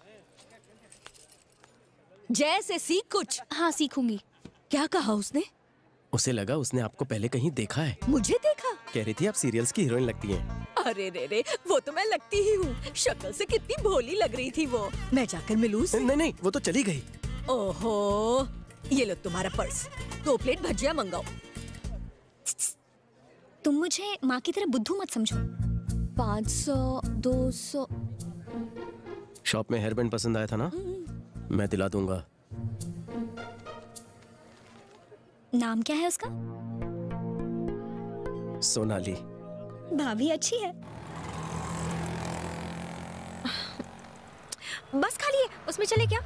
जैसे सीख कुछ। हाँ सीखूंगी। क्या कहा उसने? उसे लगा उसने आपको पहले कहीं देखा है। मुझे देखा? कह रही थी आप सीरियल्स की हीरोइन लगती हैं। अरे रे रे, वो तो मैं लगती ही हूँ। शक्ल से कितनी भोली लग रही थी वो। मैं जाकर मिलूं? नहीं नहीं, वो तो चली गई। ओहो, ये लो तुम्हारा पर्स। दो प्लेट भजिया मंगाओ। तुम मुझे माँ की तरह बुद्धू मत समझो। पाँच सौ, दो सौ। शॉप में हेयरबैंड पसंद आया था ना? मैं दिला दूंगा। नाम क्या है उसका? सोनाली। भाभी अच्छी है। बस खाली है, उसमें चले क्या?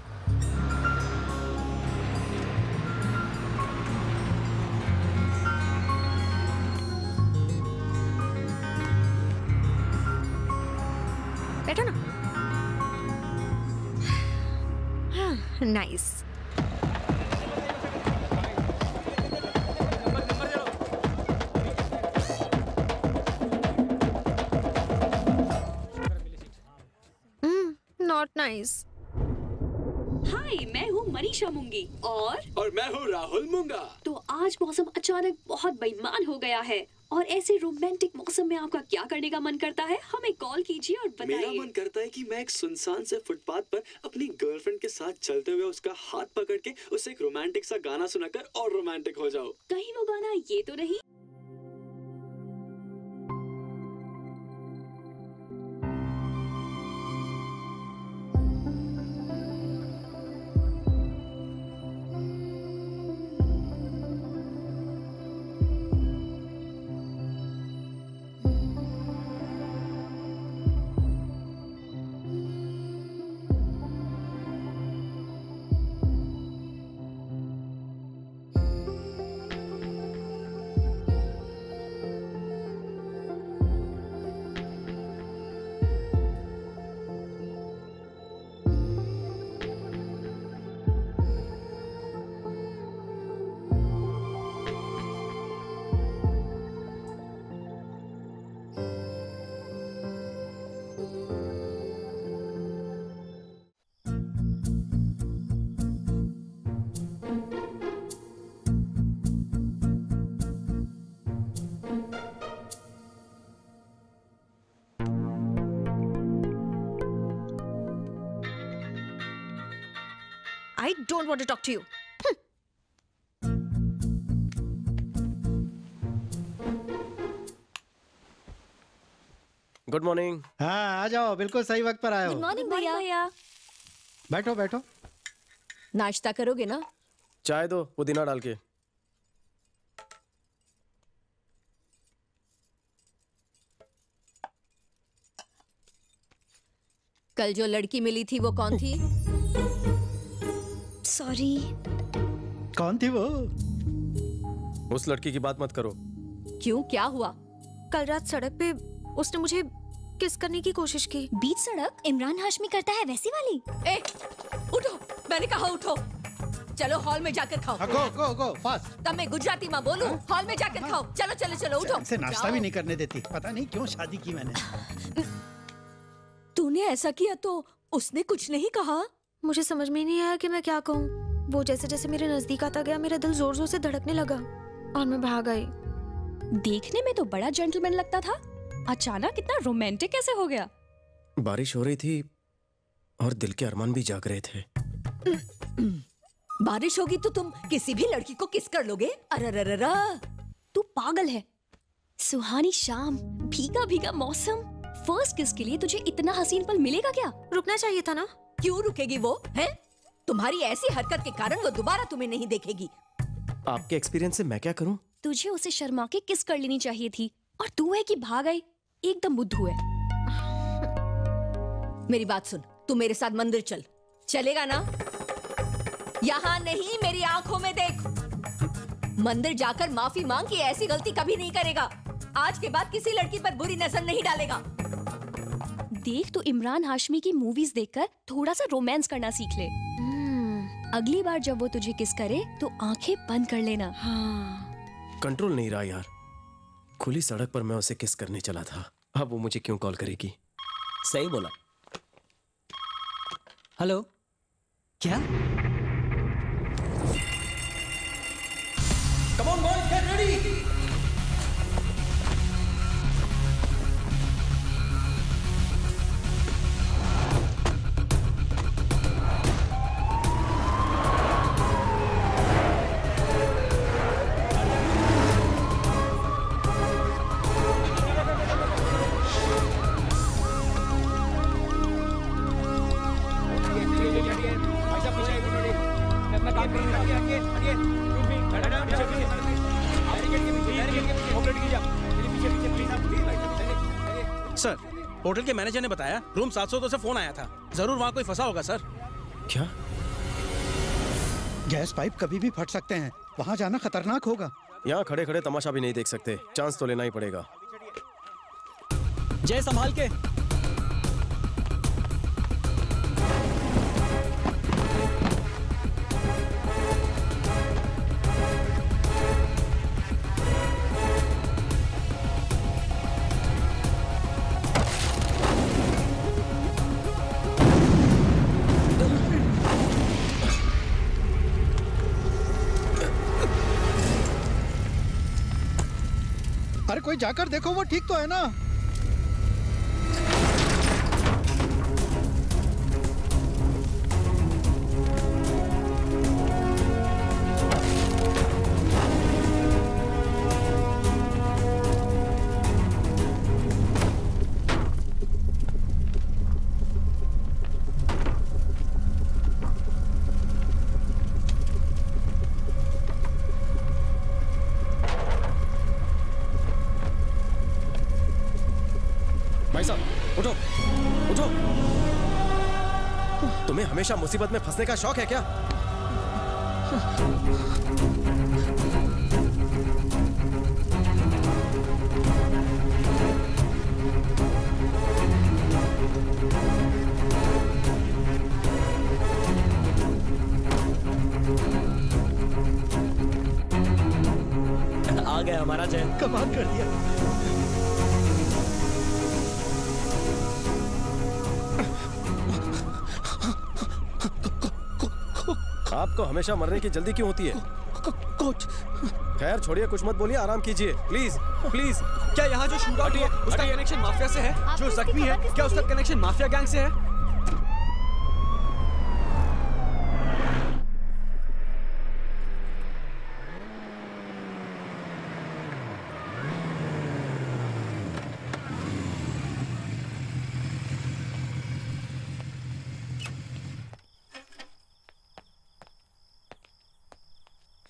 बैठो ना। हाँ, नाइस। Not nice. हाय, मैं हूँ मनीषा मूंगी और और मैं हूँ राहुल मूंगा। तो आज मौसम अचानक बहुत बेईमान हो गया है और ऐसे रोमांटिक मौसम में आपका क्या करने का मन करता है? हमें कॉल कीजिए और बताइए। मेरा मन करता है कि मैं एक सुनसान से फुटपाथ पर अपनी गर्लफ्रेंड के साथ चलते हुए उसका हाथ पकड़ के उसे एक रोमांटिक सा गाना सुनाकर और रोमांटिक हो जाऊं। कहीं वो गाना ये तो नहीं? Don't want to talk to you. Good morning. हाँ आ जाओ, बिल्कुल सही वक्त पर आए हो। गुड मॉर्निंग भैया। बैठो बैठो। नाश्ता करोगे ना? चाय दो पुदीना डाल के। कल जो लड़की मिली थी वो कौन थी? सॉरी। कौन थी वो? उस लड़की की बात मत करो। क्यों, क्या हुआ? कल रात सड़क पे उसने मुझे किस करने की कोशिश की। बीच सड़क इमरान हाशमी करता है वैसी वाली? ए, उठो, मैंने कहा उठो। चलो हॉल में जाकर खाओ। Go go go fast. तब मैं गुजराती माँ बोलूं? हॉल में जाकर खाओ। चलो चलो चलो उठो। से नाश्ता भी नहीं करने देती, पता नहीं क्यों शादी की मैंने। तूने ऐसा किया तो उसने कुछ नहीं कहा? मुझे समझ में नहीं आया कि मैं क्या कहूँ। वो जैसे जैसे मेरे नजदीक आता गया मेरा दिल जोर जोर से धड़कने लगा और मैं भाग आई। देखने में तो बड़ा जेंटलमैन लगता था, अचानक इतना रोमांटिक कैसे हो गया? बारिश हो रही थी और दिल के अरमान भी जाग रहे थे। बारिश होगी तो तुम किसी भी लड़की को किस कर लोगे? अररररा। तू पागल है। सुहानी शाम, भीगा भीगा मौसम, फर्स्ट किस के लिए तुझे इतना हसीन पल मिलेगा क्या? रुकना चाहिए था ना। क्यों रुकेगी वो? है तुम्हारी ऐसी हरकत के कारण वो दोबारा तुम्हें नहीं देखेगी। आपके एक्सपीरियंस से मैं क्या करूं? तुझे उसे शर्मा के किस कर लेनी चाहिए थी और तू है कि भाग आई। एकदम बुद्धू है। मेरी बात सुन, तू मेरे साथ मंदिर चल। चलेगा ना? यहाँ नहीं, मेरी आंखों में देख। मंदिर जाकर माफी मांग कि ऐसी गलती कभी नहीं करेगा। आज के बाद किसी लड़की पर बुरी नजर नहीं डालेगा। देख, तू इमरान हाशमी की मूवीज देखकर थोड़ा सा रोमांस करना सीख ले। अगली बार जब वो तुझे किस करे तो आंखें बंद कर लेना। हाँ। कंट्रोल नहीं रहा यार। खुली सड़क पर मैं उसे किस करने चला था, अब वो मुझे क्यों कॉल करेगी? सही बोला। हेलो, क्या? Come on boys, get ready. Sir, hotel के मैनेजर ने बताया रूम सात सौ दो से फोन आया था। जरूर वहाँ कोई फंसा होगा सर। क्या? गैस पाइप कभी भी फट सकते हैं, वहाँ जाना खतरनाक होगा। यहाँ खड़े खड़े तमाशा भी नहीं देख सकते, चांस तो लेना ही पड़ेगा। जय संभाल के। अरे कोई जाकर देखो वो ठीक तो है ना? भाई साहब उठो, उठो। तुम्हें हमेशा मुसीबत में फंसने का शौक है क्या? आ गया हमारा जय। कमाल कर दिया। आपको हमेशा मरने की जल्दी क्यों होती है? कोच। खैर छोड़िए, कुछ मत बोलिए, आराम कीजिए प्लीज प्लीज। क्या यहाँ जो शूट आउट है उसका कनेक्शन माफिया से है? जो जख्मी है क्या उसका कनेक्शन माफिया गैंग से है?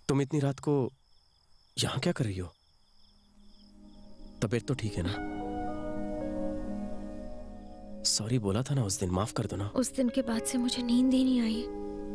तुम इतनी रात को यहां क्या कर रही हो? तबीयत तो ठीक है ना? सॉरी बोला था ना उस दिन, माफ कर दो ना। उस दिन के बाद से मुझे नींद ही नहीं आई।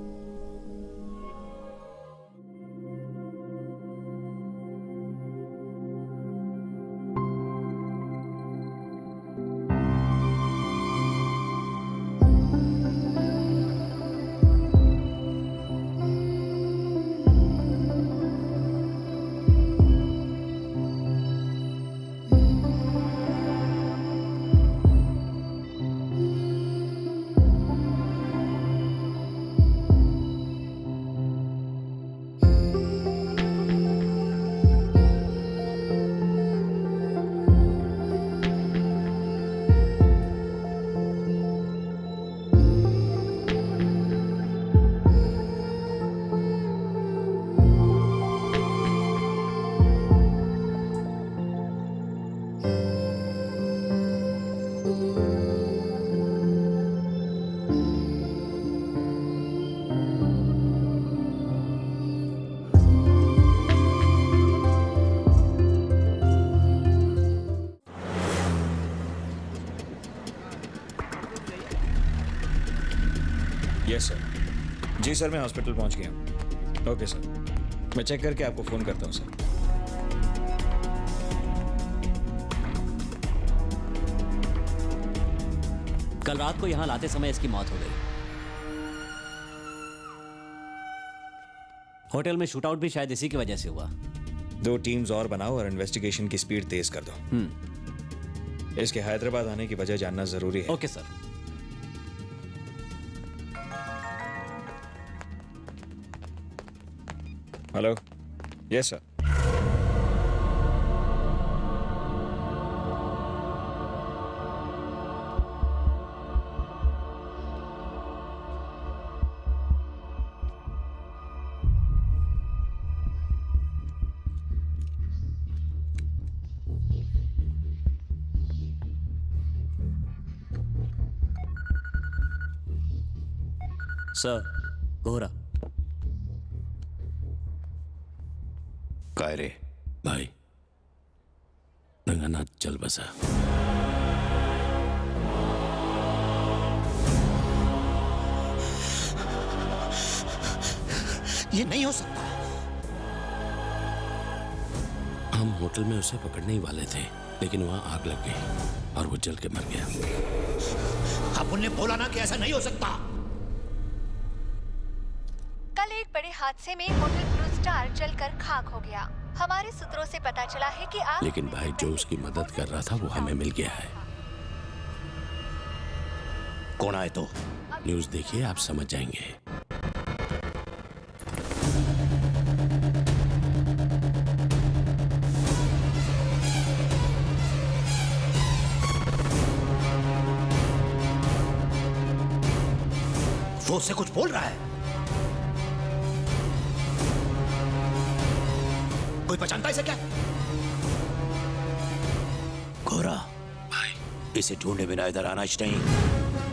Yes sir. जी सर, मैं हॉस्पिटल पहुंच गया हूँ। ओके सर, मैं चेक करके आपको फोन करता हूँ सर। कल रात को यहाँ लाते समय इसकी मौत हो गई। होटल में शूटआउट भी शायद इसी की वजह से हुआ। दो टीम्स और बनाओ और इन्वेस्टिगेशन की स्पीड तेज कर दो। इसके हैदराबाद आने की वजह जानना जरूरी है। Okay sir. Hello. Yes sir. Sir, गोरा। काय रे भाई, रंगानाथ चल बसा। ये नहीं हो सकता। हम होटल में उसे पकड़ने ही वाले थे, लेकिन वहां आग लग गई और वो जल के मर गया। अपन ने बोला ना कि ऐसा नहीं हो सकता। कल एक बड़े हादसे में होटल ब्लू स्टार जलकर खाक हो गया। हमारे सूत्रों से पता चला है कि आग लेकिन भाई जो उसकी मदद कर रहा था वो हमें मिल गया है। कौन आए तो? न्यूज़ देखिए, आप समझ जाएंगे। वो उससे कुछ बोल रहा है। कोई पहचानता है इसे क्या? गोरा भाई, इसे ढूंढे बिना इधर आना ही नहीं।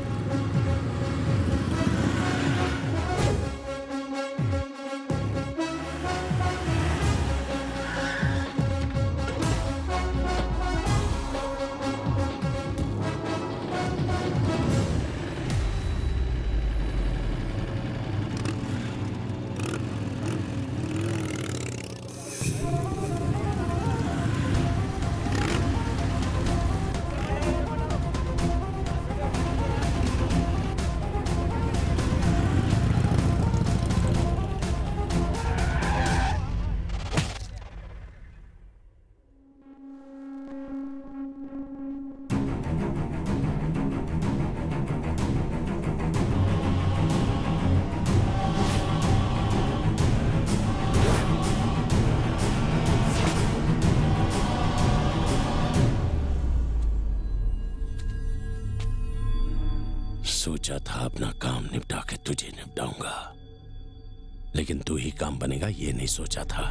सोचा था अपना काम निपटा के तुझे निपटाऊंगा, लेकिन तू ही काम बनेगा ये नहीं सोचा था।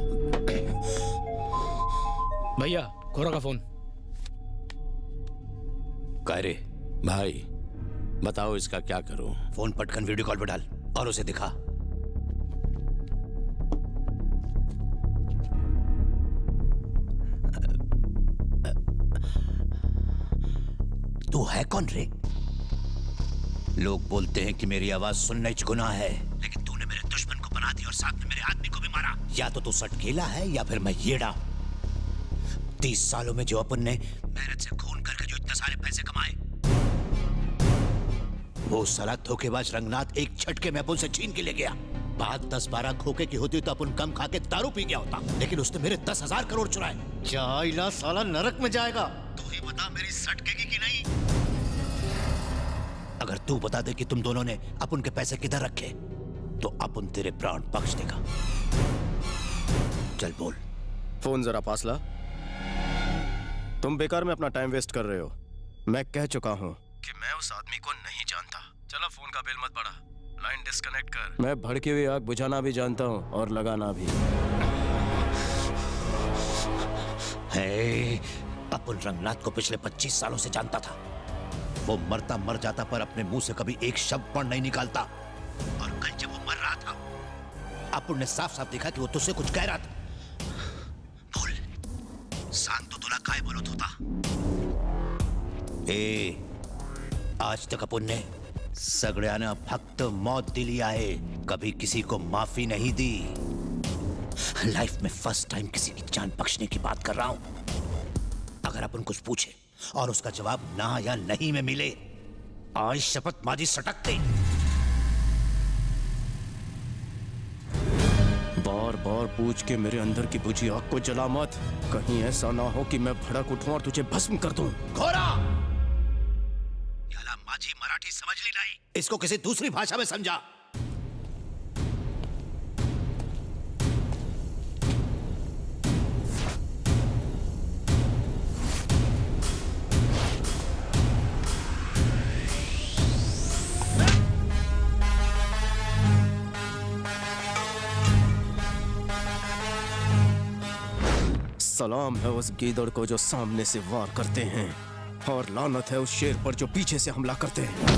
भैया, गोरा का फोन। काय रे भाई, बताओ इसका क्या करूं? फोन पटकन वीडियो कॉल पे डाल और उसे दिखा। तू है कौन रे? लोग बोलते हैं कि मेरी आवाज सुनना ही गुनाह है, लेकिन तूने मेरे दुश्मन को बना दिया और साथ में मेरे आदमी को भी मारा। या तो तू सटकेला है या फिर मैं येड़ा। तीस सालों में जो अपन ने मेहनत से खून करके जो इतने सारे पैसे कमाए, वो साला धोखेबाज रंगनाथ एक झटके में अपन से छीन के ले गया। बात दस बारह खोखे की होती तो अपन कम खा के दारू पी गया होता, लेकिन उसने मेरे दस हजार करोड़ चुराए। जाइला साला नरक में जाएगा। तू ही बता मेरी सटकेगी कि नहीं? अगर तू बता दे कि तुम दोनों ने अपन के पैसे किधर रखे तो अपन तेरे प्राण बख्श देगा। चल बोल। फोन जरा पास ला। तुम बेकार में अपना टाइम वेस्ट कर रहे हो। मैं कह चुका हूं कि मैं उस आदमी को नहीं जानता। चला फोन का बिल मत बढ़ा, लाइन डिस्कनेक्ट कर। मैं भड़की हुई आग बुझाना भी जानता हूं और लगाना भी। हे, अपन रंगनाथ को पिछले पच्चीस सालों से जानता था। वो मरता मर जाता पर अपने मुंह से कभी एक शब्द पण नहीं निकालता। और कल जब वो मर रहा था, अपन ने साफ साफ देखा कि वो तुझसे कुछ कह रहा था। बोल, सांग तो तुला काय बोलत होता? ए, आज तक अपन ने सगळ्यांना फक्त मौत दिली आहे, कभी किसी को माफी नहीं दी। लाइफ में फर्स्ट टाइम किसी की जान बख्शने की बात कर रहा हूं। अगर अपन कुछ पूछे और उसका जवाब ना या नहीं में मिले, आज शपथ माजी सटकते। बार बार पूछ के मेरे अंदर की बुझी आग को जला मत। कहीं ऐसा ना हो कि मैं भड़क उठूं और तुझे भस्म कर दूं। घोड़ा, याला माझी मराठी समझ ली नहीं, इसको किसी दूसरी भाषा में समझा। सलाम है उस गीदड़ को जो सामने से वार करते हैं, और लानत है उस शेर पर जो पीछे से हमला करते हैं।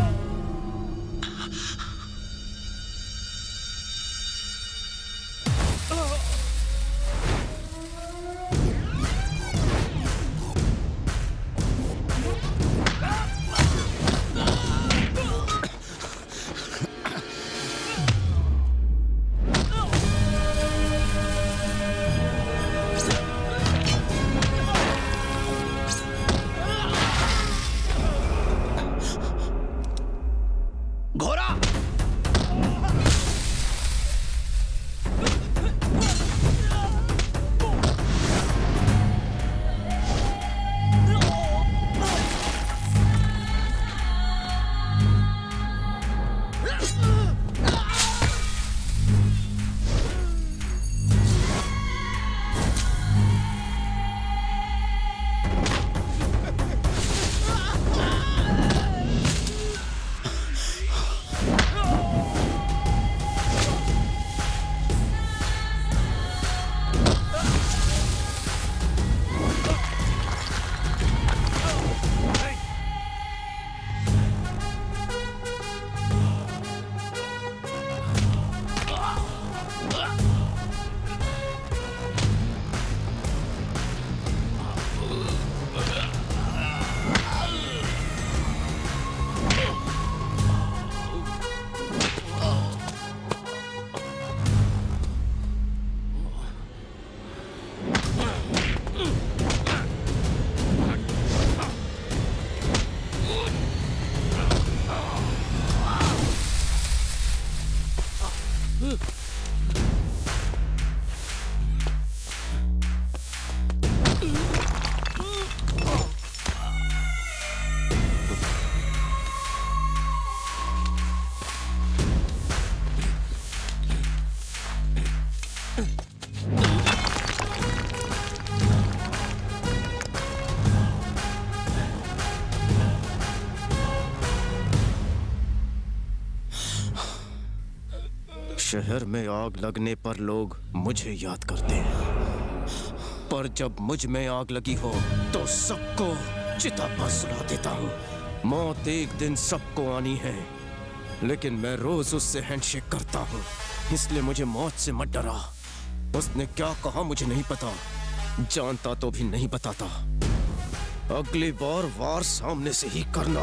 शहर में आग लगने पर लोग मुझे याद करते हैं, पर जब मुझ में आग लगी हो तो सबको चिता पर सुला देता हूँ। मौत एक दिन सबको आनी है, लेकिन मैं रोज उससे हैंडशेक करता हूँ, इसलिए मुझे मौत से मत डरा। उसने क्या कहा मुझे नहीं पता, जानता तो भी नहीं बताता। अगली बार वार सामने से ही करना।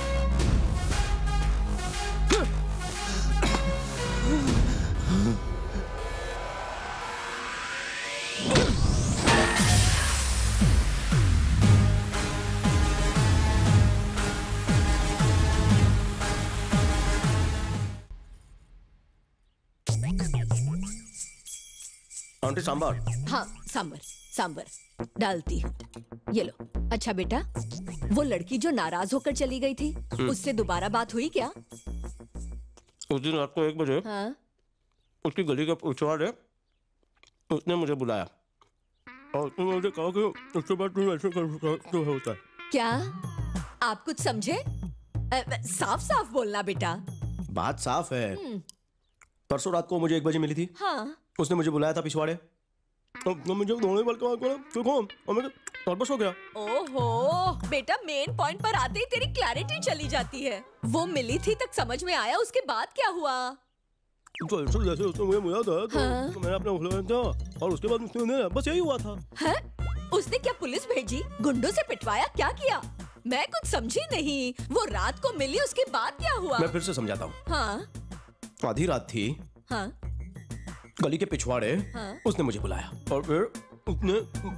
आंटी सांबर। हाँ सांबर सांबर डालती हूँ। ये लो। अच्छा बेटा, वो लड़की जो नाराज होकर चली गई थी, उससे दोबारा बात हुई क्या? उस दिन रात को एक बजे हाँ? उसकी गली का पिछवाड़े उसने मुझे बुलाया और उसने मुझे कहा कि उसके बाद तुम ऐसे क्यों होता है। क्या आप कुछ समझे? साफ साफ बोलना बेटा। बात साफ है। परसों रात को मुझे एक बजे मिली थी। हाँ। उसने मुझे बुलाया था पिछवाड़े, तो मुझे दोनों बार देखो और मैं नर्वस हो गया। ओहो बेटा, मेन पॉइंट पर आते ही तेरी क्लैरिटी चली जाती है। वो मिली थी तक समझ में आया, उसके बाद क्या हुआ? तो जैसे उसने मुझे मिला था तो, हाँ? तो मैंने अपना उठा था और उसके बाद उसने बस यही हुआ था। है? उसने क्या पुलिस भेजी, गुंडों से पिटवाया, क्या किया? मैं कुछ समझी नहीं। वो रात को मिली, उसके बाद क्या हुआ? मैं फिर से समझाता हूँ। हाँ? आधी रात थी। हाँ? गली के पिछवाड़े हाँ? उसने मुझे बुलाया और फिर उसने,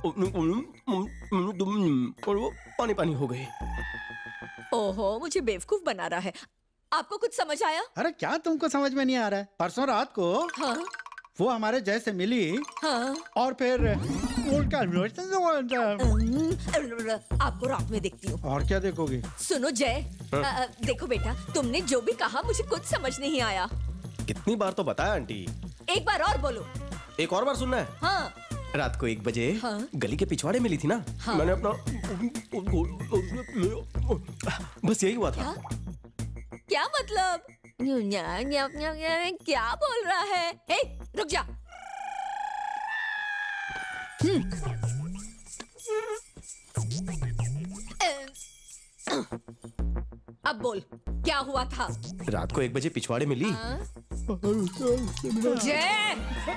उसने और वो पानी पानी हो गई। ओहो, मुझे बेवकूफ बना रहा है। आपको कुछ समझ आया? अरे क्या तुमको समझ में नहीं आ रहा है? परसों रात को हाँ? वो हमारे जैसे मिली हाँ? और फिर उनका आपको रात में देखती हूँ। और क्या देखोगी? सुनो जय, हाँ? आ, देखो बेटा, तुमने जो भी कहा मुझे कुछ समझ नहीं आया। कितनी बार तो बताया आंटी। एक बार और बोलो। एक और बार सुनना है? हाँ। रात को एक बजे हाँ? गली के पिछवाड़े मिली थी ना। हाँ? मैंने अपना बस यही हुआ था। क्या मतलब? क्या बोल रहा है? हे, रुक जा। अब बोल, क्या हुआ था? रात को एक बजे पिछवाड़े मिली। जय,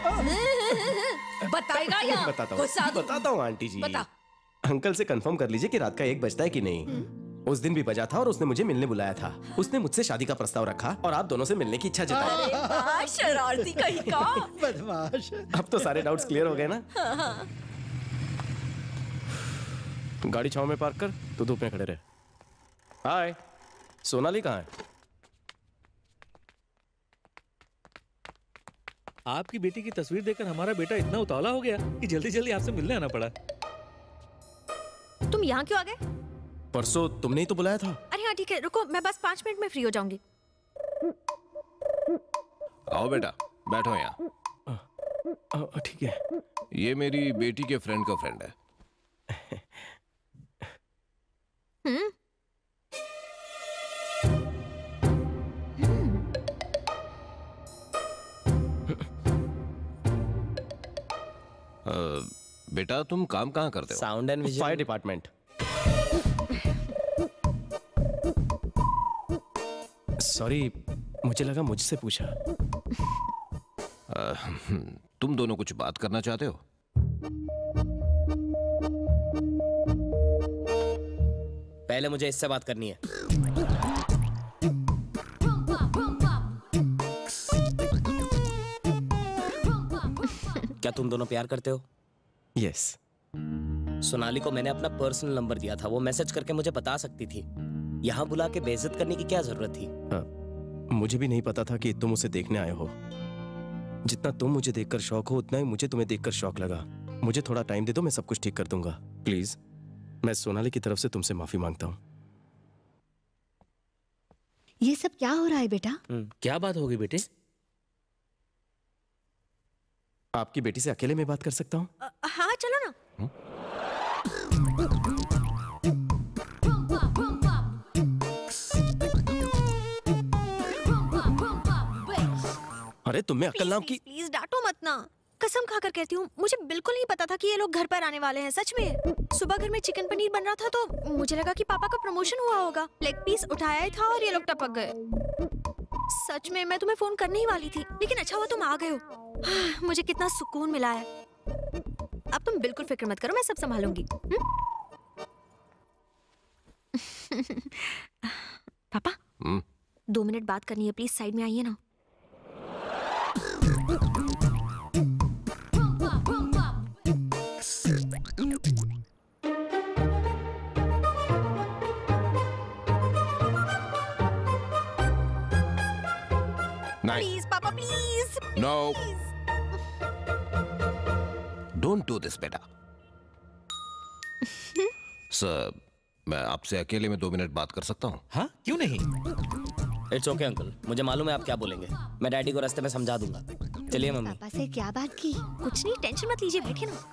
बताएगा या? बताता हूँ बताता हूँ आंटी जी। बता। अंकल से कंफर्म कर लीजिए कि रात का एक बजता है कि नहीं। उस दिन भी बजा था और उसने मुझे मिलने बुलाया था। उसने मुझसे शादी का प्रस्ताव रखा और आप दोनों से मिलने की इच्छा जताई। अरे वाह, शरारती कहीं का। बदमाश। अब तो सारे डाउट्स क्लियर हो गए ना? हाँ, हाँ। गाड़ी छांव में पार्क कर, तू धूप में खड़े रहे। हाय, सोनाली कहाँ है? आपकी बेटी की तस्वीर देखकर हमारा बेटा इतना उतावला हो गया कि जल्दी जल्दी आपसे मिलने आना पड़ा। तुम यहाँ क्यों आ गए? परसों तुमने ही तो बुलाया था। अरे हाँ ठीक है, रुको, मैं बस पाँच मिनट में फ्री हो जाऊंगी। आओ बेटा, बैठो यहाँ। ठीक है। ये मेरी बेटी के फ्रेंड का फ्रेंड है। हम्म। बेटा तुम काम कहाँ करते हो? Sound and vision. Fire department. Sorry, मुझे लगा मुझसे पूछा। आ, तुम दोनों कुछ बात करना चाहते हो? पहले मुझे इससे बात करनी है। क्या तुम दोनों प्यार करते हो? यस। सोनाली को मैंने अपना पर्सनल नंबर दिया था, वो मैसेज करके मुझे बता सकती थी। यहाँ बुला के बेइज्जत करने की क्या जरूरत थी? आ, मुझे भी नहीं पता था कि तुम उसे देखने आए हो। जितना तुम मुझे देखकर शौक हो, उतना ही मुझे तुम्हें देखकर शौक लगा। मुझे थोड़ा टाइम दे दो, मैं सब कुछ ठीक कर दूंगा। प्लीज, मैं सोनाली की तरफ से तुमसे माफी मांगता हूँ। ये सब क्या हो रहा है बेटा? क्या बात होगी बेटे? आपकी बेटी से अकेले में बात कर सकता हूँ? हाँ चलो ना। अरे तुम्हें अकल नाम की। प्लीज डांटो मत ना, कसम खाकर कहती हूँ, मुझे बिल्कुल नहीं पता था कि ये लोग घर पर आने वाले हैं। सच में सुबह घर में चिकन पनीर बन रहा था तो मुझे लगा कि पापा का प्रमोशन हुआ होगा। लेग पीस उठाया ही था और ये लोग टपक गए। सच में मैं तुम्हें फोन करने ही वाली थी, लेकिन अच्छा हुआ तुम आ गए हो। मुझे कितना सुकून मिला है। अब तुम बिल्कुल फिक्र मत करो, मैं सब संभालूंगी। पापा हम्म दो मिनट बात करनी है, प्लीज साइड में आइए ना। Please papa please. No don't do this बेटा। सर मैं आपसे अकेले में दो मिनट बात कर सकता हूँ? हाँ क्यों नहीं। इट्स ओके अंकल, मुझे मालूम है आप क्या बोलेंगे। मैं डैडी को रास्ते में समझा दूंगा। चलिए मम्मी। पापा से क्या बात की? कुछ नहीं, टेंशन मत लीजिए, बैठिए ना।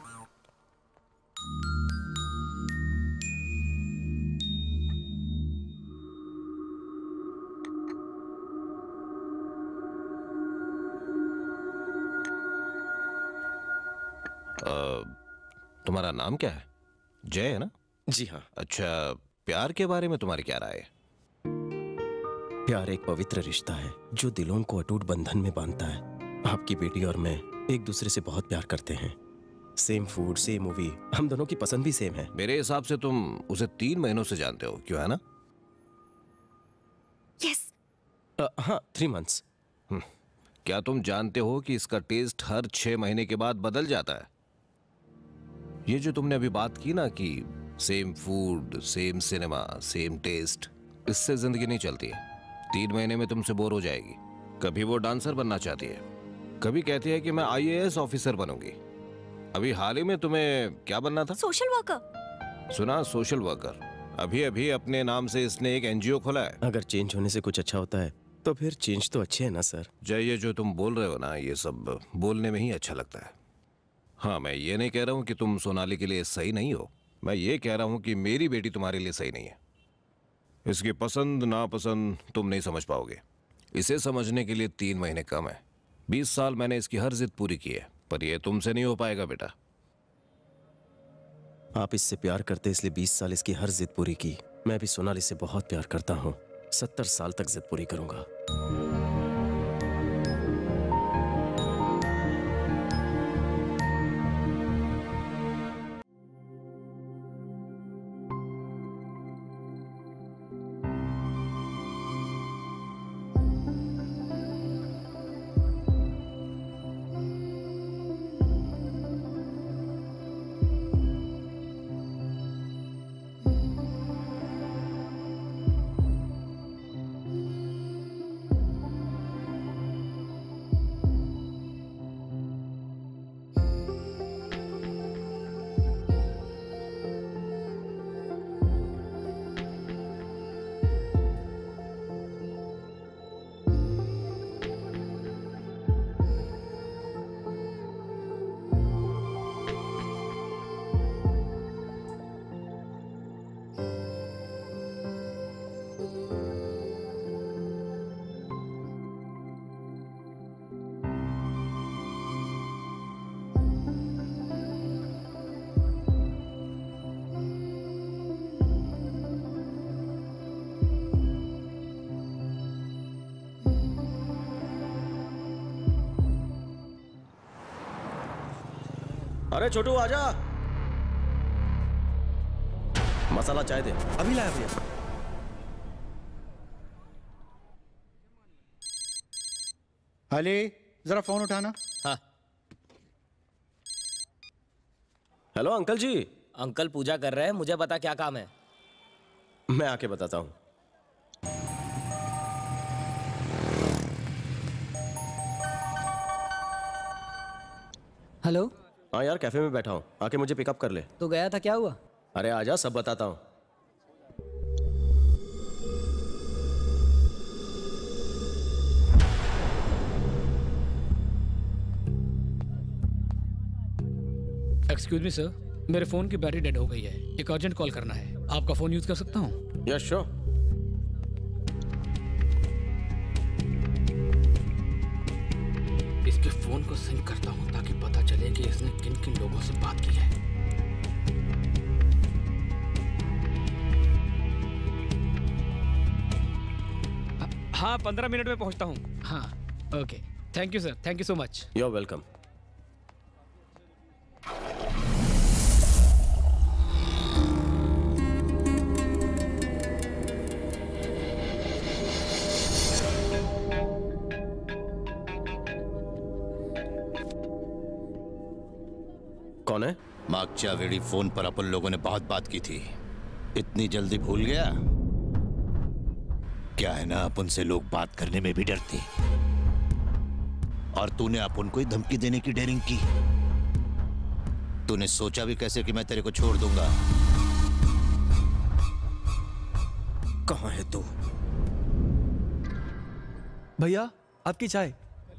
तुम्हारा नाम क्या है? जय है ना? जी हाँ। अच्छा, प्यार के बारे में तुम्हारी क्या राय है? प्यार एक पवित्र रिश्ता है जो दिलों को अटूट बंधन में बांधता है। आपकी बेटी और मैं एक दूसरे से बहुत प्यार करते हैं। सेम फूड, सेम मूवी, हम दोनों की पसंद भी सेम है। मेरे हिसाब से तुम उसे तीन महीनों से जानते हो, क्यों है ना? यस। हाँ, थ्री मंथ्स। क्या तुम जानते हो कि इसका टेस्ट हर छह महीने के बाद बदल जाता है? ये जो तुमने अभी बात की ना कि same food, same cinema, same taste, इससे जिंदगी नहीं चलती है। तीन महीने में तुमसे बोर हो जाएगी। कभी वो डांसर बनना चाहती है, कभी कहती है कि मैं आई ए एस ऑफिसर बनूंगी। अभी हाल ही में तुम्हें क्या बनना था? Social worker. सुना, सोशल वर्कर। अभी अभी अपने नाम से इसने एक एन जी ओ खोला है। अगर चेंज होने से कुछ अच्छा होता है तो फिर चेंज तो अच्छे है ना सर। जय, ये जो तुम बोल रहे हो ना, ये सब बोलने में ही अच्छा लगता है। हाँ, मैं ये नहीं कह रहा हूँ कि तुम सोनाली के लिए सही नहीं हो। मैं ये कह रहा हूँ कि मेरी बेटी तुम्हारे लिए सही नहीं है। इसकी पसंद नापसंद तुम नहीं समझ पाओगे। इसे समझने के लिए तीन महीने कम है। बीस साल मैंने इसकी हर जिद पूरी की है, पर यह तुमसे नहीं हो पाएगा बेटा। आप इससे प्यार करते इसलिए बीस साल इसकी हर जिद पूरी की। मैं भी सोनाली से बहुत प्यार करता हूँ। सत्तर साल तक जिद पूरी करूंगा। अरे छोटू आजा, मसाला चाय दे। अभी लाया भैया। अली जरा फोन उठाना। हाँ। हेलो अंकल जी। अंकल पूजा कर रहे हैं, मुझे बता क्या काम है। मैं आके बताता हूँ। हेलो। हाँ यार, कैफे में बैठा हूँ, आके मुझे पिकअप कर ले। तो गया था, क्या हुआ? अरे आजा, सब बताता हूँ। एक्सक्यूज मी सर, मेरे फोन की बैटरी डेड हो गई है। एक अर्जेंट कॉल करना है। आपका फोन यूज कर सकता हूँ? Yes sure. इसके फोन को सिंक करता हूँ ताकि पता चले कि इसने किन किन लोगों से बात की है। हाँ, पंद्रह मिनट में पहुँचता हूँ। हाँ okay, thank you sir, thank you so much. You are welcome. कौन है? मागच्या वेळी फोन पर अपन लोगों ने बहुत बात की थी, इतनी जल्दी भूल गया? क्या है ना, अपन से लोग बात करने में भी डरते, और तूने अपन को ही धमकी देने की डेयरिंग की। तूने सोचा भी कैसे कि मैं तेरे को छोड़ दूंगा? कहाँ है तू? भैया आपकी चाय।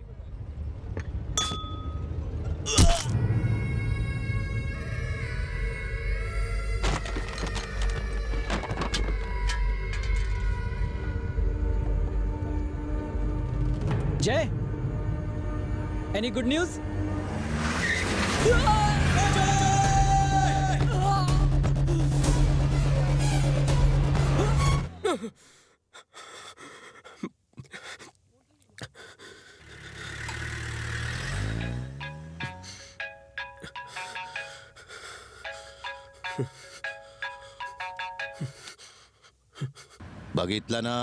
जय, एनी गुड न्यूज? बघितलं ना,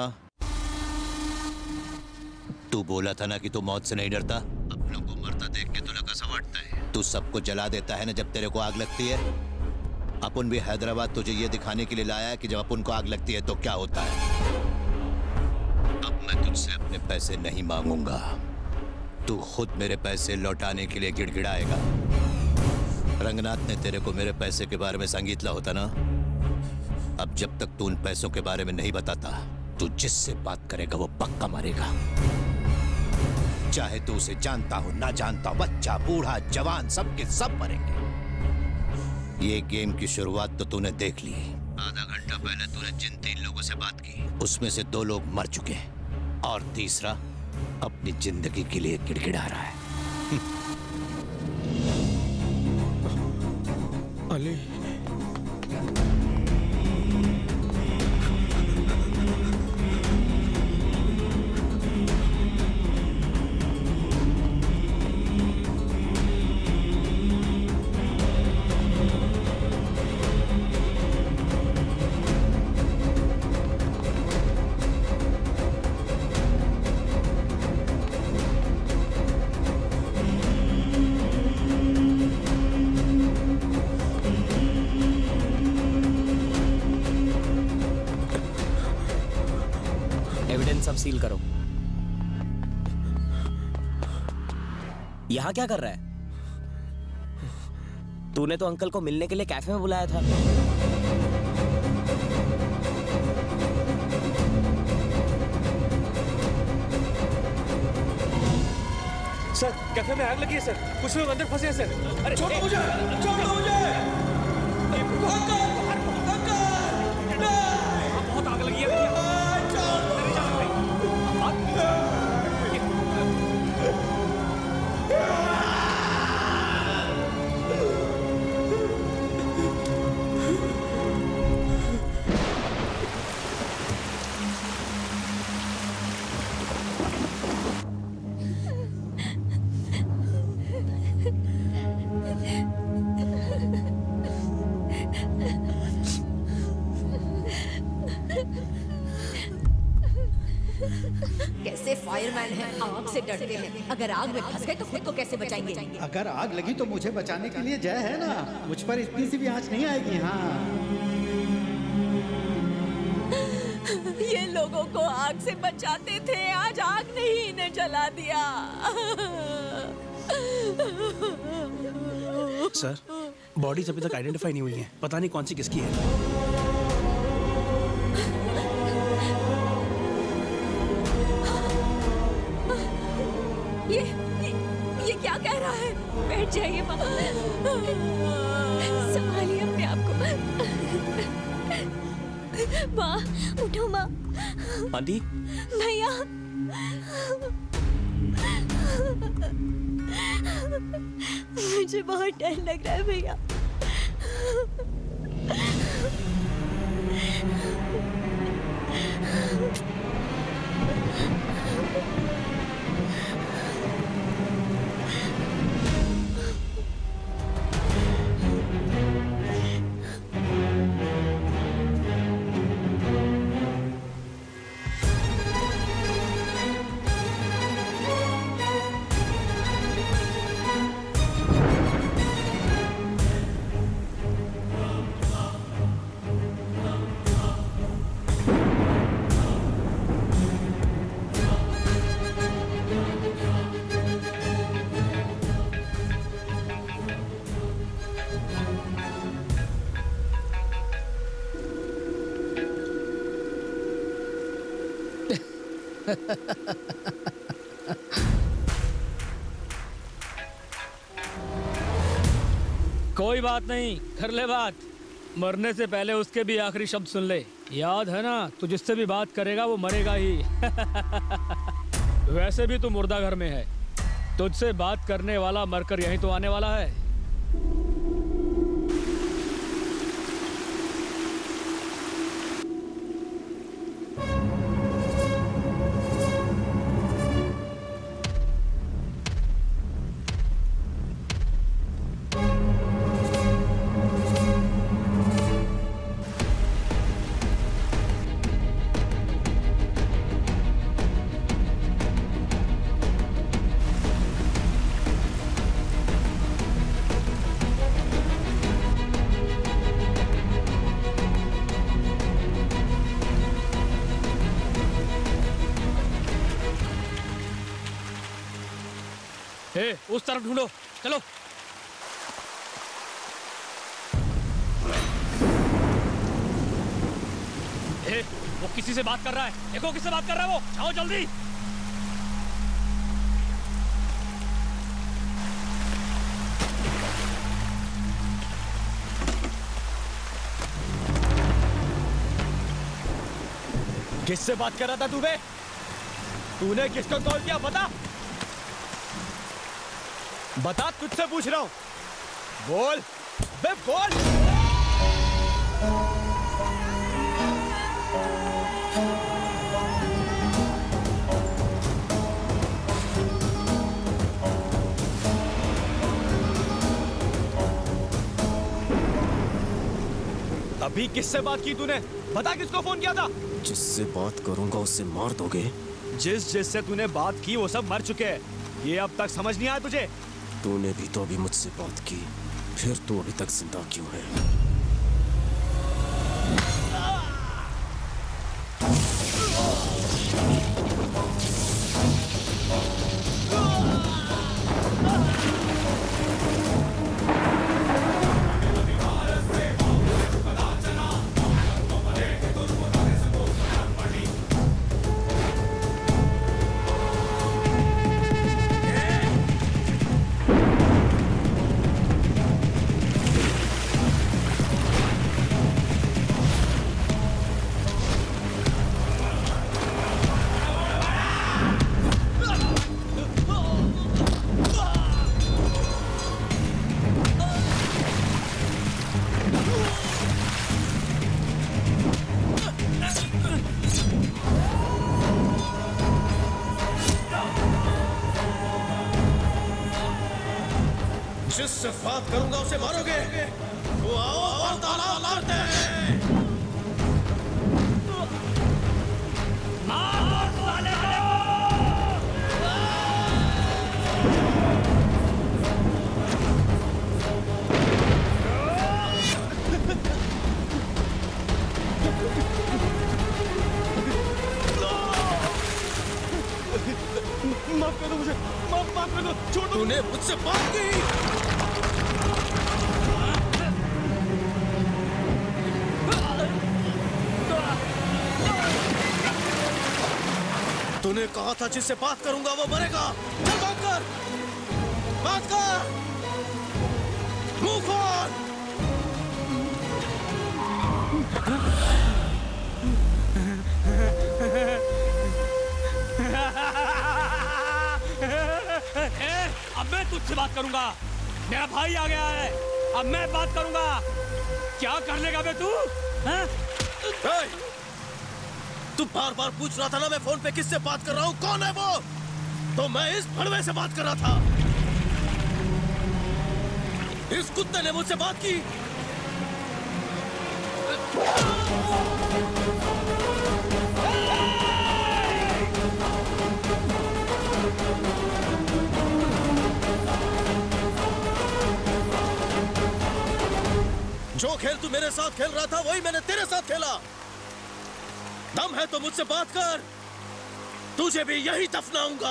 तू बोला था ना कि तू मौत से नहीं डरता। अपनों को मरता देख के तुला कैसा वाटता है? तू सबको जला देता है ना जब तेरे को आग लगती है। अपन भी हैदराबाद तुझे ये दिखाने के लिए लाया है कि जब अपन को आग लगती है तो क्या होता है। अब मैं तुझसे अपने पैसे नहीं मांगूंगा, तू खुद मेरे पैसे लौटाने के लिए गिड़गिड़ाएगा। रंगनाथ ने तेरे को मेरे पैसे के बारे में सांगितला होता ना, अब जब तक तू उन पैसों के बारे में नहीं बताता, तू जिससे बात करेगा वो पक्का मरेगा। चाहे तू उसे जानता हो ना जानता हो, बच्चा बूढ़ा जवान सबके सब मरेंगे। ये गेम की शुरुआत तो तूने देख ली। आधा घंटा पहले तूने जिन तीन लोगों से बात की उसमें से दो लोग मर चुके हैं और तीसरा अपनी जिंदगी के लिए गिड़गिड़ा रहा है। अली, सब सील करो। यहां क्या कर रहा है? तूने तो अंकल को मिलने के लिए कैफे में बुलाया था। सर, कैफे में आग लगी है सर, कुछ लोग अंदर फंसे हैं सर। अरे छोड़ो मुझे, छोड़ो मुझे। अंकल, अंकल, बहुत आग लगी है भैया। कैसे फायरमैन हैं, आग से डरते हैं। अगर आग में फंस गए तो खुद को कैसे बचाएंगे? अगर आग लगी तो मुझे बचाने के लिए जय है ना, मुझ पर इतनी सी भी आंच नहीं आएगी। हाँ, ये लोगों को आग से बचाते थे, आज आग ने ही इन्हें जला दिया। सर, बॉडीज अभी तक आइडेंटिफाई नहीं हुई हैं, पता नहीं कौन सी किसकी है। ये, ये ये क्या कह रहा है? बैठ जाइए माँ, संभालिए अपने आप को। माँ उठो माँ। आंटी, भैया, मुझे बहुत डर लग रहा है भैया। कोई बात नहीं, कर ले बात। मरने से पहले उसके भी आखिरी शब्द सुन ले। याद है ना, तू जिससे भी बात करेगा वो मरेगा ही। वैसे भी तू मुर्दा घर में है, तुझसे बात करने वाला मरकर यहीं तो आने वाला है। ए, उस तरफ ढूंढो, चलो। ए, वो किसी से बात कर रहा है, देखो किससे बात कर रहा है वो, जाओ जल्दी। किससे बात कर रहा था तू बे? तूने किसको कॉल किया बता? बता, तुझसे पूछ रहा हूं। बोल बे बोल। अभी किससे बात की तूने? बता किसको फोन किया था? जिससे बात करूंगा उससे मार दोगे। जिस जिससे तूने बात की वो सब मर चुके हैं, ये अब तक समझ नहीं आया तुझे? तूने भी तो अभी मुझसे बात की, फिर तू अभी तक जिंदा क्यों है? जिससे बात करूंगा उसे मारोगे। वो आओ और ताला मारते हैं। माफ कर दो मुझे, माफ माफ कर दो, छोड़ दो। तूने मुझसे बात की। तूने कहा था जिससे बात करूंगा वो मरेगा। चल बात कर, बात कर, मुंह खोल। ए, अब मैं तुझसे बात करूंगा। मेरा भाई आ गया है, अब मैं बात करूंगा। क्या कर लेगा बे तू? हाँ? तू बार बार पूछ रहा था ना मैं फोन पे किससे बात कर रहा हूँ, कौन है वो? तो मैं इस भड़वे से बात कर रहा था। इस कुत्ते ने मुझसे बात की। जो खेल तू मेरे साथ खेल रहा था वही मैंने तेरे साथ खेला। दम है तो मुझसे बात कर, तुझे भी यही दफनाऊंगा।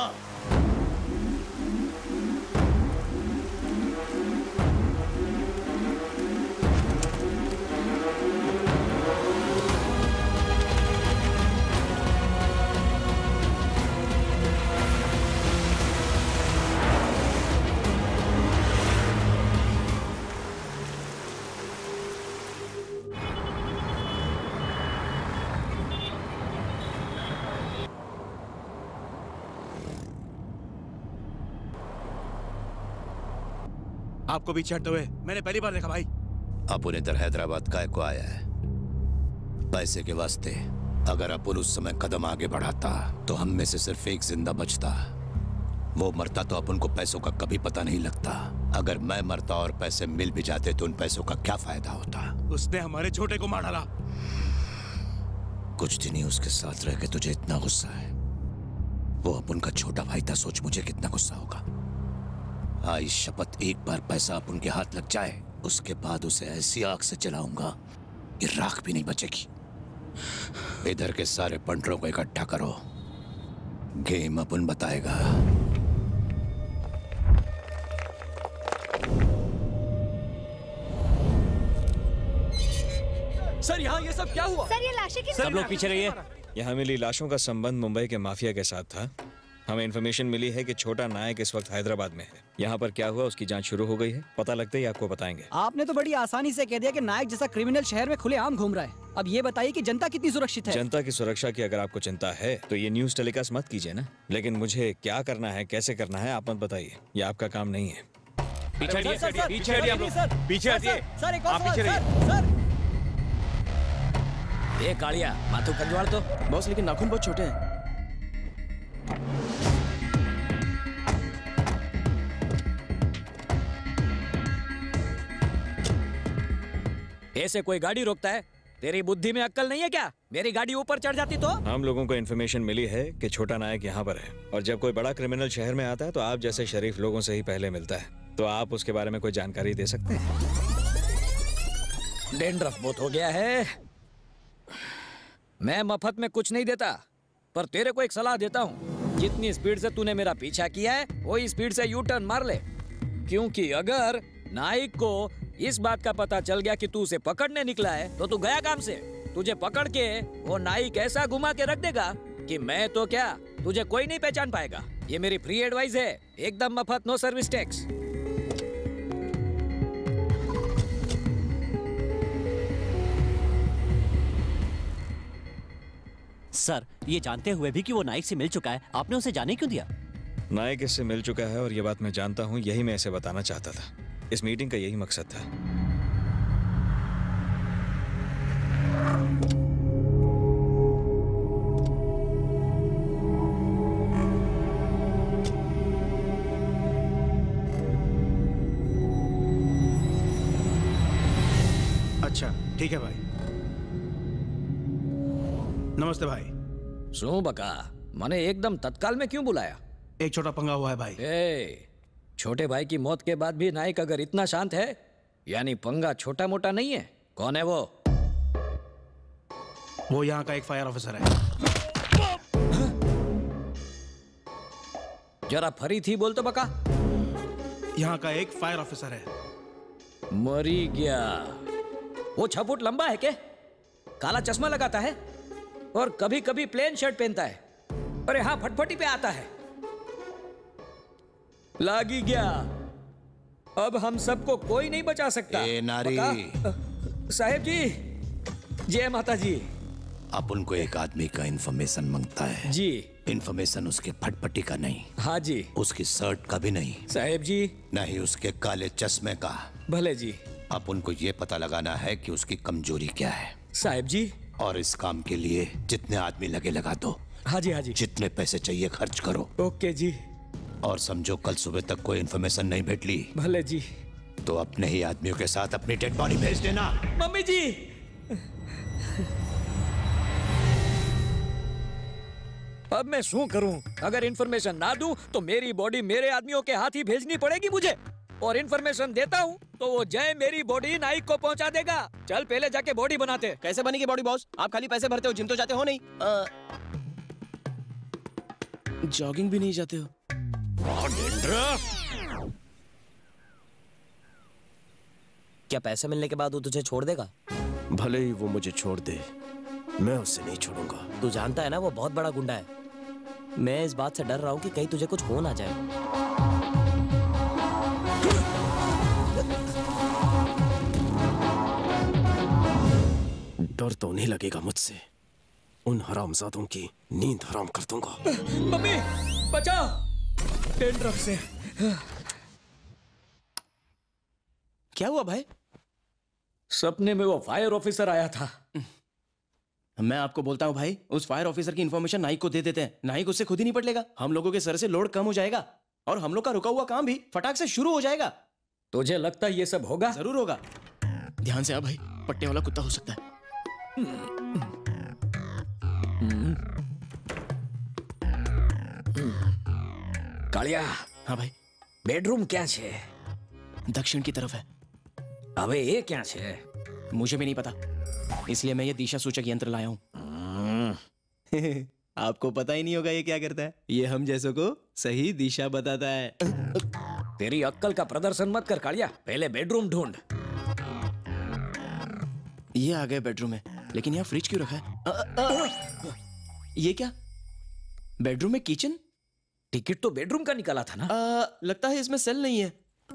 आपको पीछे हटते हुए मैंने पहली बार देखा भाई। अपुन इधर हैदराबाद काय को आया है? पैसे के वास्ते। अगर अपुन उस समय कदम आगे बढ़ाता तो हम में से सिर्फ एक जिंदा बचता। वो मरता तो अपन को पैसों का कभी पता नहीं लगता। अगर मैं मरता और पैसे मिल भी जाते तो उन पैसों का क्या फायदा होता? उसने हमारे छोटे को मार डाला। कुछ दिन ही उसके साथ रह के तुझे इतना गुस्सा है। वो अपन का छोटा भाई था, सोच मुझे कितना गुस्सा होगा। आई शपथ, एक बार पैसा अपन के हाथ लग जाए उसके बाद उसे ऐसी आग से जलाऊंगा कि राख भी नहीं बचेगी। इधर के सारे पंटरों को इकट्ठा करो, गेम अपन बताएगा। सर यहाँ ये सब क्या हुआ? सर ये लाशें किस सब लोग पीछे रहिए। यहाँ मिली लाशों का संबंध मुंबई के माफिया के साथ था। हमें इन्फॉर्मेशन मिली है कि छोटा नायक इस वक्त हैदराबाद में है। यहाँ पर क्या हुआ उसकी जांच शुरू हो गई है। पता लगते ही आपको बताएंगे। आपने तो बड़ी आसानी से कह दिया कि नायक जैसा क्रिमिनल शहर में खुलेआम घूम रहा है। अब ये बताइए कि जनता कितनी सुरक्षित है? जनता की सुरक्षा की अगर आपको चिंता है तो ये न्यूज टेलीकास्ट मत कीजिए ना। लेकिन मुझे क्या करना है, कैसे करना है, आप मत बताइए। ये आपका काम नहीं है। पीछे हटिए, पीछे हटिए आप लोग, पीछे हटिए। आप पीछे रहिए। ये कालिया माथु कंजवाड़ तो बॉस, लेकिन नाखून बहुत छोटे हैं। ऐसे कोई गाड़ी रोकता है? तेरी बुद्धि में अक्ल नहीं है क्या? मेरी गाड़ी ऊपर चढ़ जाती तो? हम लोगों को इन्फॉर्मेशन मिली है कि छोटा नायक यहाँ पर है और जब कोई बड़ा क्रिमिनल शहर में आता है तो आप जैसे शरीफ लोगों से ही पहले मिलता है। तो आप उसके बारे में कोई जानकारी दे सकते हैं? डेंड्रफ बहुत हो गया है। मैं मफत में कुछ नहीं देता, पर तेरे को एक सलाह देता हूँ। जितनी स्पीड से तूने मेरा पीछा किया है वही स्पीड से यू टर्न मार ले, क्योंकि अगर नाइक को इस बात का पता चल गया कि तू उसे पकड़ने निकला है तो तू गया काम से। तुझे पकड़ के वो नाइक ऐसा घुमा के रख देगा कि मैं तो क्या, तुझे कोई नहीं पहचान पाएगा। ये मेरी फ्री एडवाइस है, एकदम मफत, नो सर्विस टैक्स। सर, ये जानते हुए भी कि वो नाइक से मिल चुका है, आपने उसे जाने क्यों दिया? नाइक इससे मिल चुका है और ये बात मैं जानता हूँ, यही मैं इसे बताना चाहता था। इस मीटिंग का यही मकसद था। अच्छा ठीक है भाई। नमस्ते भाई। सुनो बका, मैंने एकदम तत्काल में क्यों बुलाया? एक छोटा पंगा हुआ है भाई। ए, छोटे भाई की मौत के बाद भी नायक अगर इतना शांत है, यानी पंगा छोटा मोटा नहीं है। कौन है वो? वो यहाँ का एक फायर ऑफिसर है। जरा फरी थी बोल तो बका। यहाँ का एक फायर ऑफिसर है। मरी गया। वो छह फुट लंबा है के? काला चश्मा लगाता है और कभी कभी प्लेन शर्ट पहनता है। अरे हाँ, फटफटी पे आता है। लागी गया। अब हम सबको कोई नहीं बचा सकता। ए नारी। साहेब जी, जय माता जी। अपन को एक आदमी का इन्फॉर्मेशन मांगता है जी। इन्फॉर्मेशन उसके फटपटी का नहीं। हाँ जी। उसकी शर्ट का भी नहीं साहेब जी। नहीं उसके काले चश्मे का। भले जी। अपन को ये पता लगाना है कि उसकी कमजोरी क्या है। साहेब जी। और इस काम के लिए जितने आदमी लगे लगा दो। हाँ जी हाँ जी। जितने पैसे चाहिए खर्च करो। ओके जी। और समझो कल सुबह तक कोई इन्फॉर्मेशन नहीं भेटली भले जी, तो अपने ही आदमियों के साथ अपनी डेड बॉडी भेज देना। मम्मी जी। अब मैं शू करूं? अगर इन्फॉर्मेशन ना दूं तो मेरी बॉडी मेरे आदमियों के हाथ ही भेजनी पड़ेगी मुझे। और इन्फॉर्मेशन देता हूं तो वो जय मेरी बॉडी नाइक को पहुंचा देगा। चल पहले जाके बॉडी बनाते। कैसे बनेगी बॉडी बॉस? आप खाली पैसे भरते हो, जिम तो जाते हो नहीं। आ... जॉगिंग भी नहीं जाते हो। क्या पैसे मिलने के बाद वो तुझे छोड़ देगा? भले ही वो मुझे छोड़ दे, मैं उसे नहीं छोड़ूंगा। तू जानता है ना वो बहुत बड़ा गुंडा है। मैं इस बात से डर रहा हूँ कि कहीं तुझे कुछ हो ना जाए। डर तो नहीं लगेगा मुझसे, उन हरामजादों की नींद हराम कर दूंगा। मम्मी बचाओ डेंड्रफ से। क्या हुआ भाई? सपने में वो फायर ऑफिसर आया था। मैं आपको बोलता हूँ भाई, उस फायर ऑफिसर की इंफॉर्मेशन नाइक को दे देते हैं। नाइक उससे खुद ही निपट लेगा। हम लोगों के सर से लोड कम हो जाएगा और हम लोग का रुका हुआ काम भी फटाक से शुरू हो जाएगा। तुझे लगता है ये सब होगा? जरूर होगा। ध्यान से आ भाई, पट्टे वाला कुत्ता हो सकता है। कालिया। हाँ भाई। बेडरूम क्या छे? दक्षिण की तरफ है। अबे ये क्या छे? मुझे भी नहीं पता, इसलिए मैं ये दिशा सूचक यंत्र लाया हूँ। आपको पता ही नहीं होगा ये क्या करता है। ये हम जैसों को सही दिशा बताता है। तेरी अक्कल का प्रदर्शन मत कर कालिया, पहले बेडरूम ढूंढ। ये आ गए बेडरूम में, लेकिन यहाँ फ्रिज क्यों रखा है? आ, आ, ये क्या? बेडरूम में किचन? टिकट तो बेडरूम का निकाला था ना? आ, लगता है इसमें सेल नहीं है।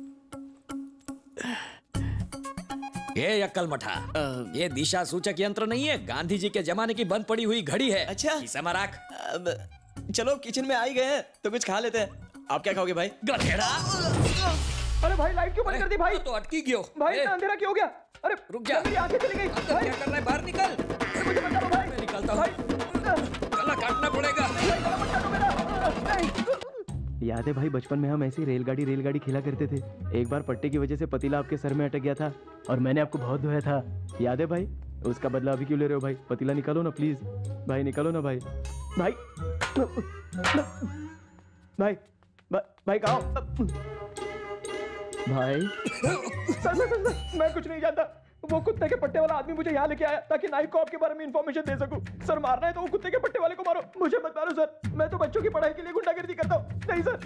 ये अक्कल मठा, ये दिशा सूचक यंत्र नहीं है, गांधी जी के जमाने की बंद पड़ी हुई घड़ी है। अच्छा, इसे मराक। चलो किचन में आ ही गए हैं तो कुछ खा लेते हैं। आप क्या खाओगे भाई? गधेड़ा। अरे भाई लाइट क्यों बंद कर दी भाई? तो अटकी गयो भाई, इतना अंधेरा क्यों हो गया? अरे रुक जा, मेरी आंखें चली गई। भाई क्या कर रहा है? बाहर निकल। मुझे बचा लो भाई। मैं निकलता हूँ। गला काटना पड़ेगा। याद है भाई, बचपन में हम ऐसी रेलगाड़ी रेलगाड़ी खेला करते थे। एक बार पट्टे की वजह से पतीला आपके सर में अटक गया था और मैंने आपको बहुत धोया था। याद है भाई? उसका बदला अभी क्यों ले रहे हो भाई? पतीला निकालो ना प्लीज भाई, निकालो ना भाई। भाई भाई भाई कहाँ हो? भाई सर, सर, सर, सर, मैं कुछ नहीं जानता। वो कुत्ते के पट्टे वाला आदमी मुझे यहाँ लेके आया ताकि नाइक को आपके बारे में इंफॉर्मेशन दे सकूं। सर मारना है तो वो कुत्ते के पट्टे वाले को मारो, मुझे मत मारो सर। मैं तो बच्चों की पढ़ाई के लिए गुंडागर्दी करता हूँ। नहीं सर।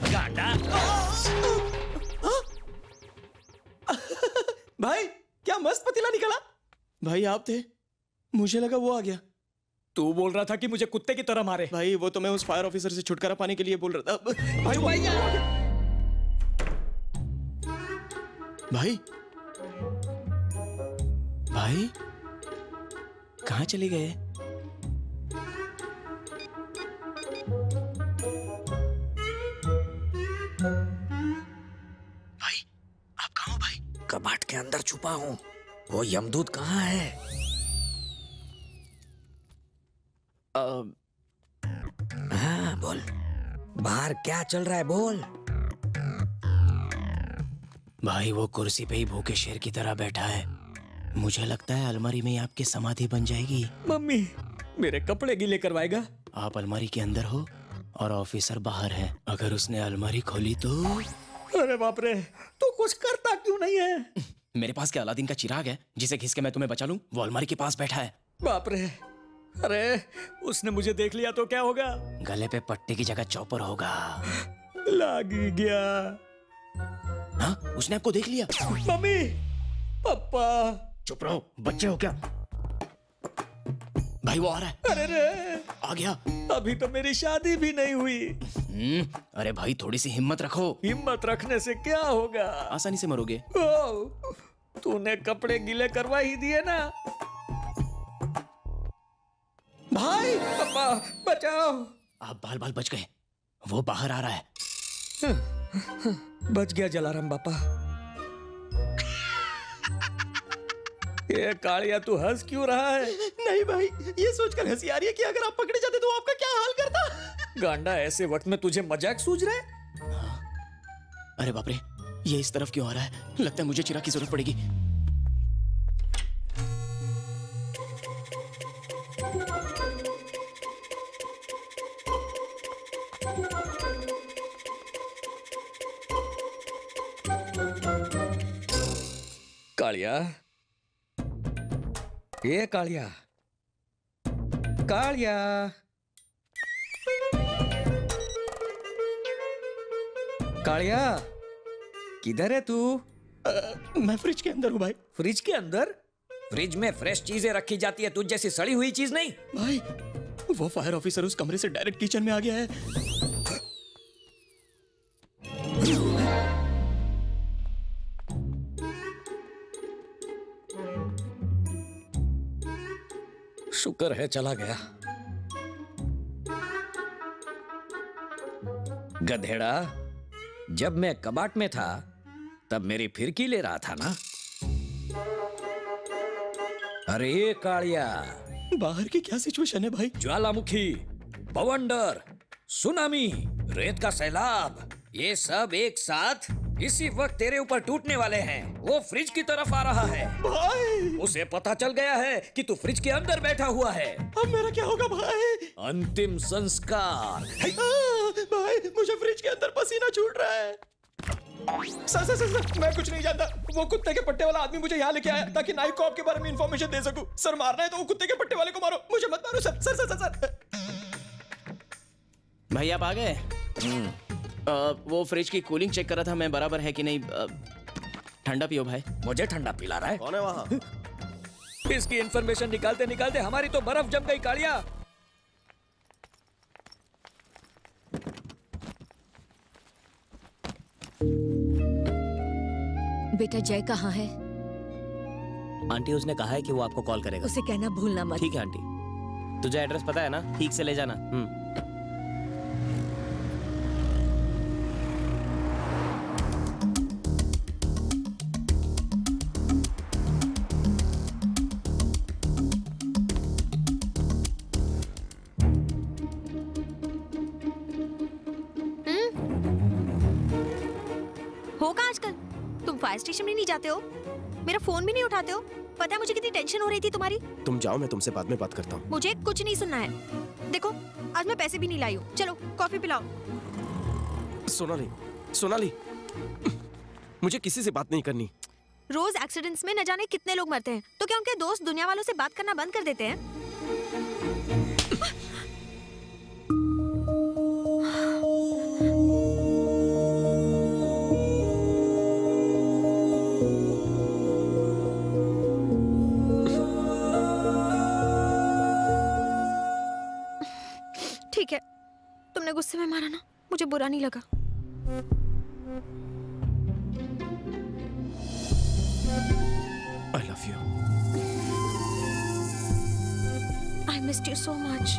भाई क्या मस्त पतीला निकला। भाई आप थे, मुझे लगा वो आ गया। तू बोल रहा था कि मुझे कुत्ते की तरह मारे। भाई वो तो मैं उस फायर ऑफिसर से छुटकारा पाने के लिए बोल रहा था। भाई भाई, भाई भाई कहाँ चले गए? भाई आप कहाँ हो भाई? कबाट के अंदर छुपा हूँ। वो यमदूत कहाँ है? हाँ बोल, बाहर क्या चल रहा है बोल। भाई वो कुर्सी पे ही भूखे शेर की तरह बैठा है। मुझे लगता है अलमारी में आपकी समाधि बन जाएगी। मम्मी मेरे कपड़े गीले करवाएगा? आप अलमारी के अंदर हो और ऑफिसर बाहर है। अगर उसने अलमारी खोली तो? अरे बाप रे, तू कुछ करता क्यों नहीं है? मेरे पास क्या अलादीन का चिराग है जिसे घिस के मैं तुम्हें बचा लूं? वो अलमारी के पास बैठा है। बाप रे, अरे उसने मुझे देख लिया तो क्या होगा? गले पे पट्टे की जगह चॉपर होगा। लग गया। हाँ, उसने आपको देख लिया। मम्मी, पापा। चुप रहो, बच्चे हो क्या? भाई वो आ रहा है। अरे रे, आ गया। अभी तो मेरी शादी भी नहीं हुई। अरे भाई थोड़ी सी हिम्मत रखो। हिम्मत रखने से क्या होगा? आसानी से मरोगे। तूने कपड़े गीले करवा ही दिए ना। भाई पापा बचाओ। आप बाल बाल बच गए। वो बाहर आ रहा है। बच गया जलाराम बापा। ये कालिया तू हंस क्यों रहा है? नहीं भाई, ये सोचकर हंसी आ रही है कि अगर आप पकड़े जाते तो आपका क्या हाल करता। गांडा, ऐसे वक्त में तुझे मजाक सूझ रहा है? हाँ। अरे बाप रे, ये इस तरफ क्यों आ रहा है? लगता है मुझे चिराग की जरूरत पड़ेगी। कालिया, ये कालिया, कालिया, कालिया, किधर है तू? मैं फ्रिज के अंदर हूँ भाई। फ्रिज के अंदर? फ्रिज में फ्रेश चीजें रखी जाती है, तुझ जैसी सड़ी हुई चीज नहीं। भाई वो फायर ऑफिसर उस कमरे से डायरेक्ट किचन में आ गया है। शुक्र है चला गया। गधेड़ा, जब मैं कबाट में था तब मेरी फिरकी ले रहा था ना? अरे कालिया, बाहर की क्या सिचुएशन है भाई? ज्वालामुखी, बवंडर, सुनामी, रेत का सैलाब, ये सब एक साथ इसी वक्त तेरे ऊपर टूटने वाले हैं। वो फ्रिज की तरफ आ रहा है भाई। उसे पता चल गया है कि तू फ्रिज के अंदर बैठा हुआ है। अब मेरा क्या होगा भाई? अंतिम संस्कार। आ, भाई मुझे फ्रिज के अंदर पसीना छूट रहा है। सर सर सर सर मैं कुछ नहीं जानता। वो कुत्ते के पट्टे वाला आदमी मुझे यहाँ लेके आया ताकि नाइक को आपके बारे में इंफॉर्मेशन दे सकूं। सर मारना है तो वो कुत्ते के पट्टे वाले को मारो, मुझे मत मारो सर। सर सर सर भाई आप आ गए? वो फ्रिज की कूलिंग चेक कर रहा था मैं, बराबर है कि नहीं। ठंडा पियो भाई। मुझे ठंडा पिला रहा है? कौन है वहाँ? इसकी इंफॉर्मेशन निकालते निकालते हमारी तो बर्फ जम गई कालिया। बेटा जय कहाँ है? आंटी उसने कहा है कि वो आपको कॉल करेगा। उसे कहना भूलना मत। ठीक है आंटी। तुझे एड्रेस पता है ना? ठीक से ले जाना। हम्म। फायर स्टेशन में नहीं जाते हो, मेरा फोन भी नहीं उठाते हो। पता है मुझे कितनी टेंशन हो रही थी तुम्हारी। तुम जाओ, मैं तुमसे बाद में बात करता हूँ। मुझे कुछ नहीं सुनना है। देखो आज मैं पैसे भी नहीं लाई हूँ। चलो कॉफी पिलाओ। सोनाली, सोनाली, मुझे किसी से बात नहीं करनी। रोज एक्सीडेंट्स में न जाने कितने लोग मरते हैं, तो क्या उनके दोस्त दुनिया वालों से बात करना बंद कर देते हैं? ठीक है, तुमने गुस्से में मारा ना, मुझे बुरा नहीं लगा। I love you. I missed you so much.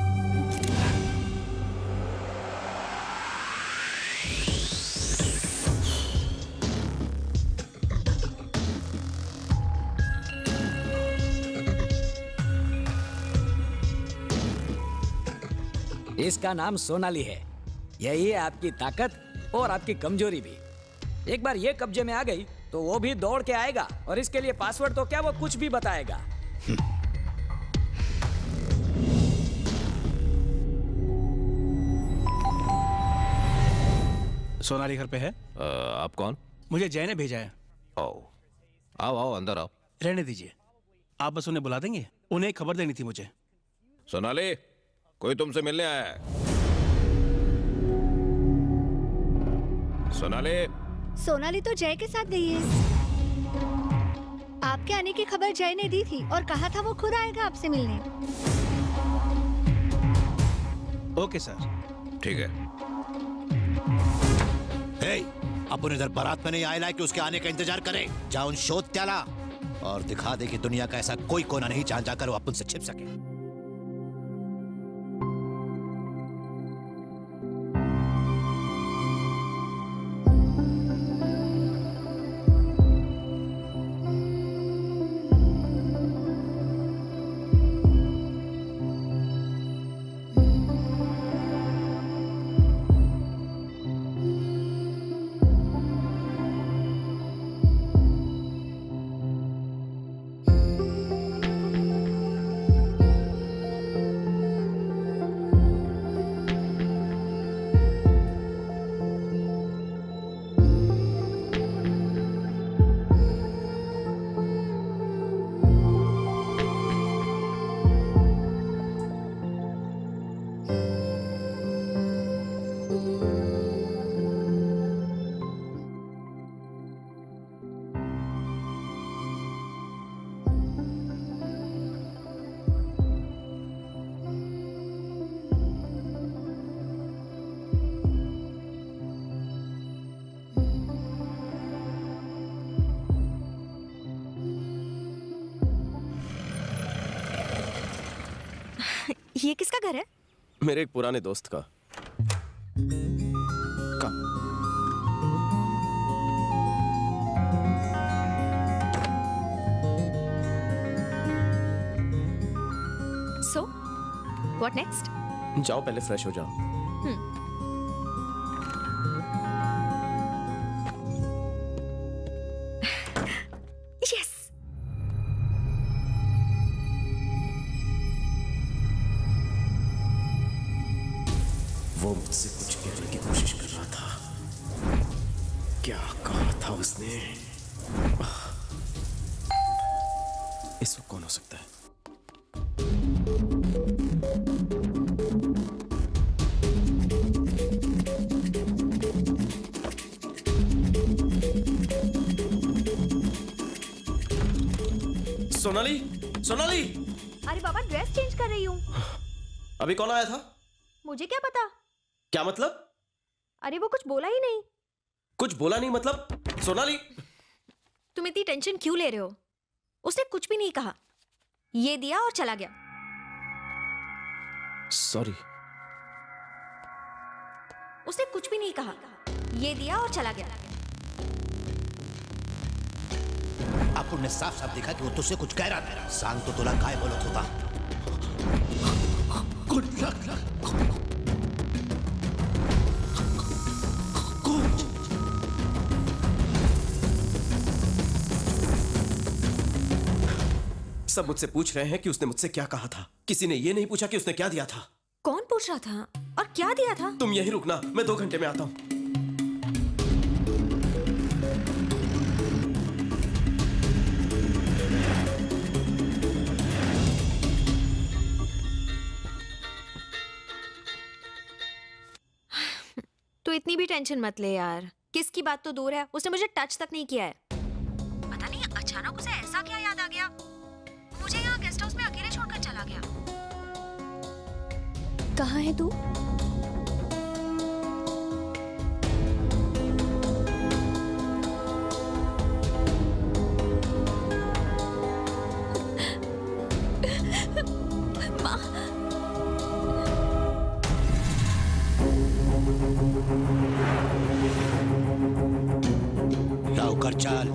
इसका नाम सोनाली है। यही है आपकी ताकत और आपकी कमजोरी भी। एक बार ये कब्जे में आ गई तो वो भी दौड़ के आएगा, और इसके लिए पासवर्ड तो क्या वो कुछ भी बताएगा। सोनाली घर पे है? आ, आप कौन? मुझे जय ने भेजा है। आओ आओ आओ अंदर आओ। रहने दीजिए, आप बस उन्हें बुला देंगे। उन्हें एक खबर देनी थी मुझे। सोनाली, कोई तुमसे मिलने आया है। सोनाली। सोनाली तो जय के साथ गई है। आपके आने की खबर जय ने दी थी और कहा था वो खुद आएगा आपसे मिलने। Okay sir. ठीक है। हे, अपन इधर बारात में नहीं आया कि उसके आने का इंतजार करे। जाओ उन शोध त्याला और दिखा दे कि दुनिया का ऐसा कोई कोना नहीं जहां जाकर वो अपन से छिप सके। ये किसका घर है? मेरे एक पुराने दोस्त का। का सो व्हाट नेक्स्ट? जाओ पहले फ्रेश हो जाओ। यस। वो मुझसे कुछ कहने की कोशिश कर रहा था। क्या कहा था उसने? इस वक्त कौन हो सकता है? सोनाली, सोनाली! अरे बाबा, ड्रेस चेंज कर रही हूँ। अभी कौन आया था? मुझे क्या पता? क्या मतलब? अरे वो कुछ बोला ही नहीं। कुछ बोला नहीं मतलब? सोनाली! तुम इतनी टेंशन क्यों ले रहे हो? उसने कुछ भी नहीं कहा, ये दिया और चला गया। सॉरी। उसने कुछ भी नहीं कहा, ये दिया और चला गया। अपुन ने साफ साफ देखा कि वो तुझसे कुछ कह रहा था। सांग तो तुला काय बोलत होता। Good luck. सब मुझसे पूछ रहे हैं कि उसने मुझसे क्या कहा था। किसी ने ये नहीं पूछा कि उसने क्या दिया था। कौन पूछ रहा था और क्या दिया था? तुम यहीं रुकना, मैं दो घंटे में आता हूं। तू इतनी भी टेंशन मत ले यार। किसकी बात तो दूर है, उसने मुझे टच तक नहीं किया है। पता नहीं अचानक उसे ऐसा क्या याद आ गया, मुझे यहाँ गेस्ट हाउस में अकेले छोड़कर चला गया। कहाँ है तू? लौकर चल।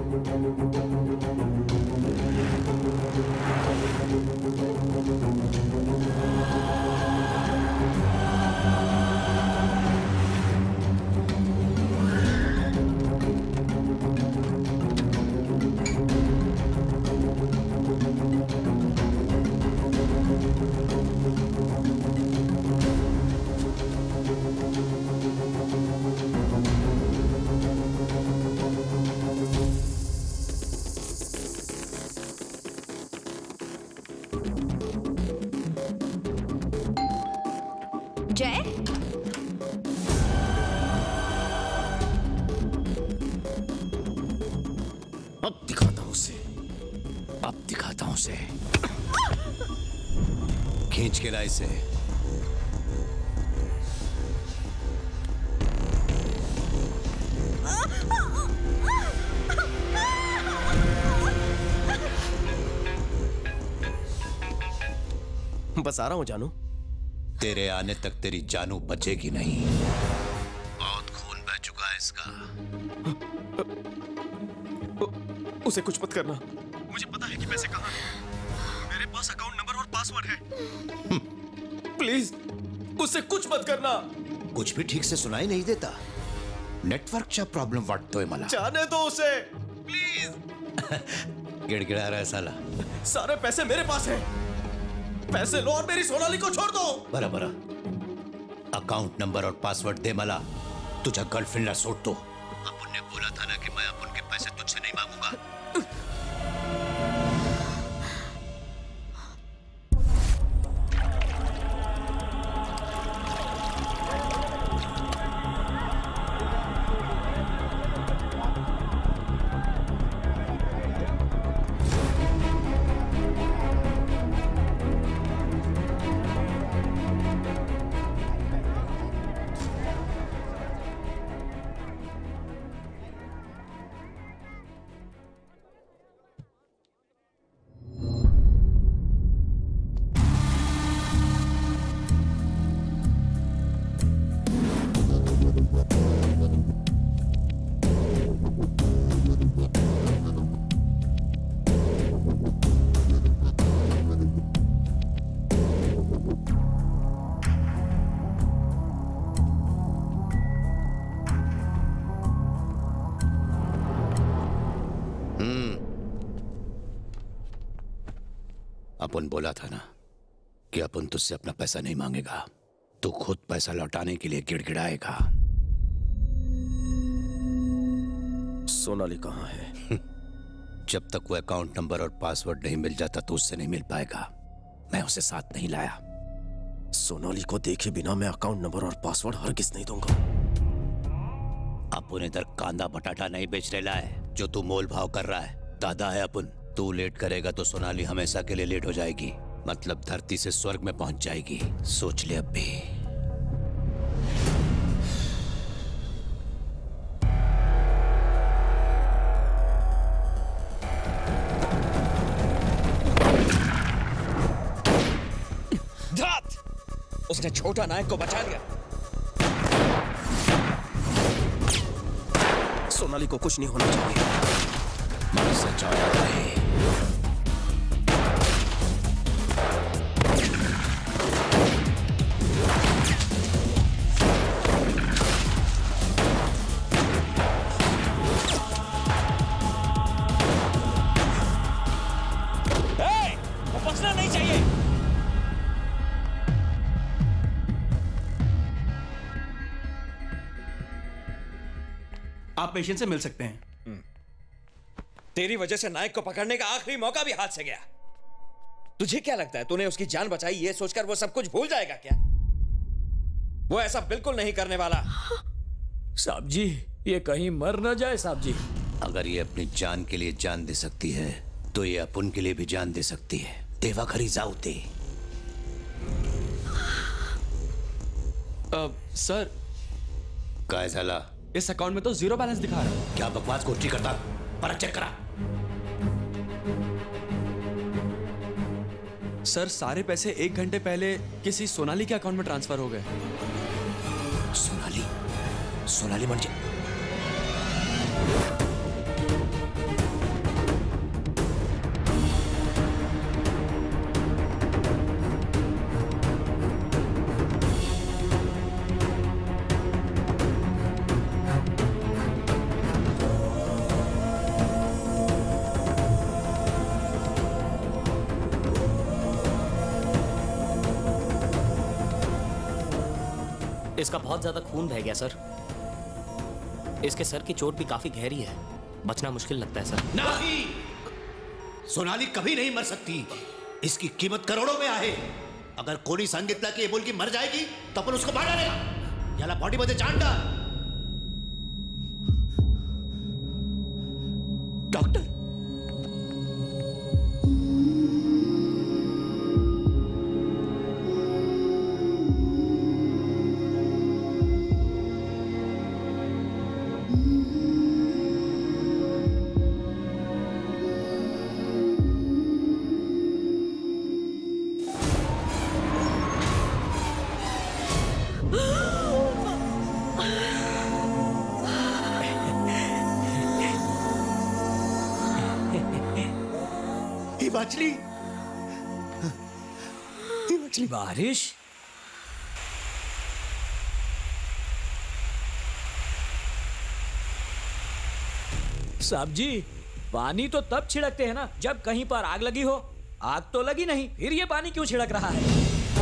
जय, अब दिखाता हूं उसे, अब दिखाता हूं उसे। खींच के ला इसे। बस आ रहा हूं जानू। तेरे आने तक तेरी जानू बचेगी नहीं। बहुत खून बह चुका है इसका। उसे कुछ मत करना। मुझे पता है कि पैसे कहाँ हैं। मेरे पास अकाउंट नंबर और पासवर्ड है। प्लीज उसे कुछ मत करना। कुछ भी ठीक से सुनाई नहीं देता। नेटवर्कचा प्रॉब्लम वाटतोय मला। जाने दो उसे प्लीज। गिड़गिड़ा रहा है साला। सारे पैसे मेरे पास हैं। पैसे लो और मेरी सोनाली को छोड़ दो। बरं बरं। अकाउंट नंबर और पासवर्ड दे मला। तुझ्या गर्लफ्रेंडला सोडतो। आपण ने बोला था ना कि मैं अपन के पैसे तुझसे नहीं मांगूंगा। अपन बोला था ना कि अपन तुझसे अपना पैसा नहीं मांगेगा, तू खुद पैसा लौटाने के लिए गिड़गिड़ाएगा। सोनाली कहाँ है? जब तक वो अकाउंट नंबर और पासवर्ड नहीं मिल जाता तो उससे नहीं मिल पाएगा। मैं उसे साथ नहीं लाया। सोनाली को देखे बिना मैं अकाउंट नंबर और पासवर्ड हरगिज नहीं दूंगा। अपन इधर कांदा बटाटा नहीं बेच रहा है जो तू मोल भाव कर रहा है। दादा है अपन, तू लेट करेगा तो सोनाली हमेशा के लिए लेट हो जाएगी, मतलब धरती से स्वर्ग में पहुंच जाएगी। सोच ले अब भी। धात! उसने छोटा नायक को बचा लिया। सोनाली को कुछ नहीं होना चाहिए। मन से चाहता है। ए, वो बचना नहीं चाहिए। आप पेशेंट से मिल सकते हैं। तेरी वजह से नायक को पकड़ने का आखिरी मौका भी हाथ से गया। तुझे क्या लगता है तूने उसकी जान बचाई ये सोचकर वो सब कुछ भूल जाएगा क्या? वो ऐसा बिल्कुल नहीं करने वाला। साहब जी, ये कहीं मर न जाए साहब जी। अगर ये अपनी जान के लिए जान दे सकती है तो ये अपन के लिए भी जान दे सकती है। देवा खरी जाऊते। अब सर काय झाला? इस अकाउंट में तो जीरो बैलेंस दिखा रहा है। क्या बकवास कोठी करता? पर चेक करा। सर सारे पैसे एक घंटे पहले किसी सोनाली के अकाउंट में ट्रांसफर हो गए। सोनाली? सोनाली म्हणजे? इसका बहुत ज्यादा खून बह गया सर। इसके सर की चोट भी काफी गहरी है, बचना मुश्किल लगता है सर। नहीं, सोनाली कभी नहीं मर सकती। इसकी कीमत करोड़ों में आहे। अगर कोणी सांगितलं की ये मुलगी मर जाएगी तो अपन उसको मार डालेगा। याला बॉडी मध्ये जान डाल। डॉक्टर, मछली मछली बारिश। साहब जी, पानी तो तब छिड़कते हैं ना जब कहीं पर आग लगी हो। आग तो लगी नहीं, फिर ये पानी क्यों छिड़क रहा है?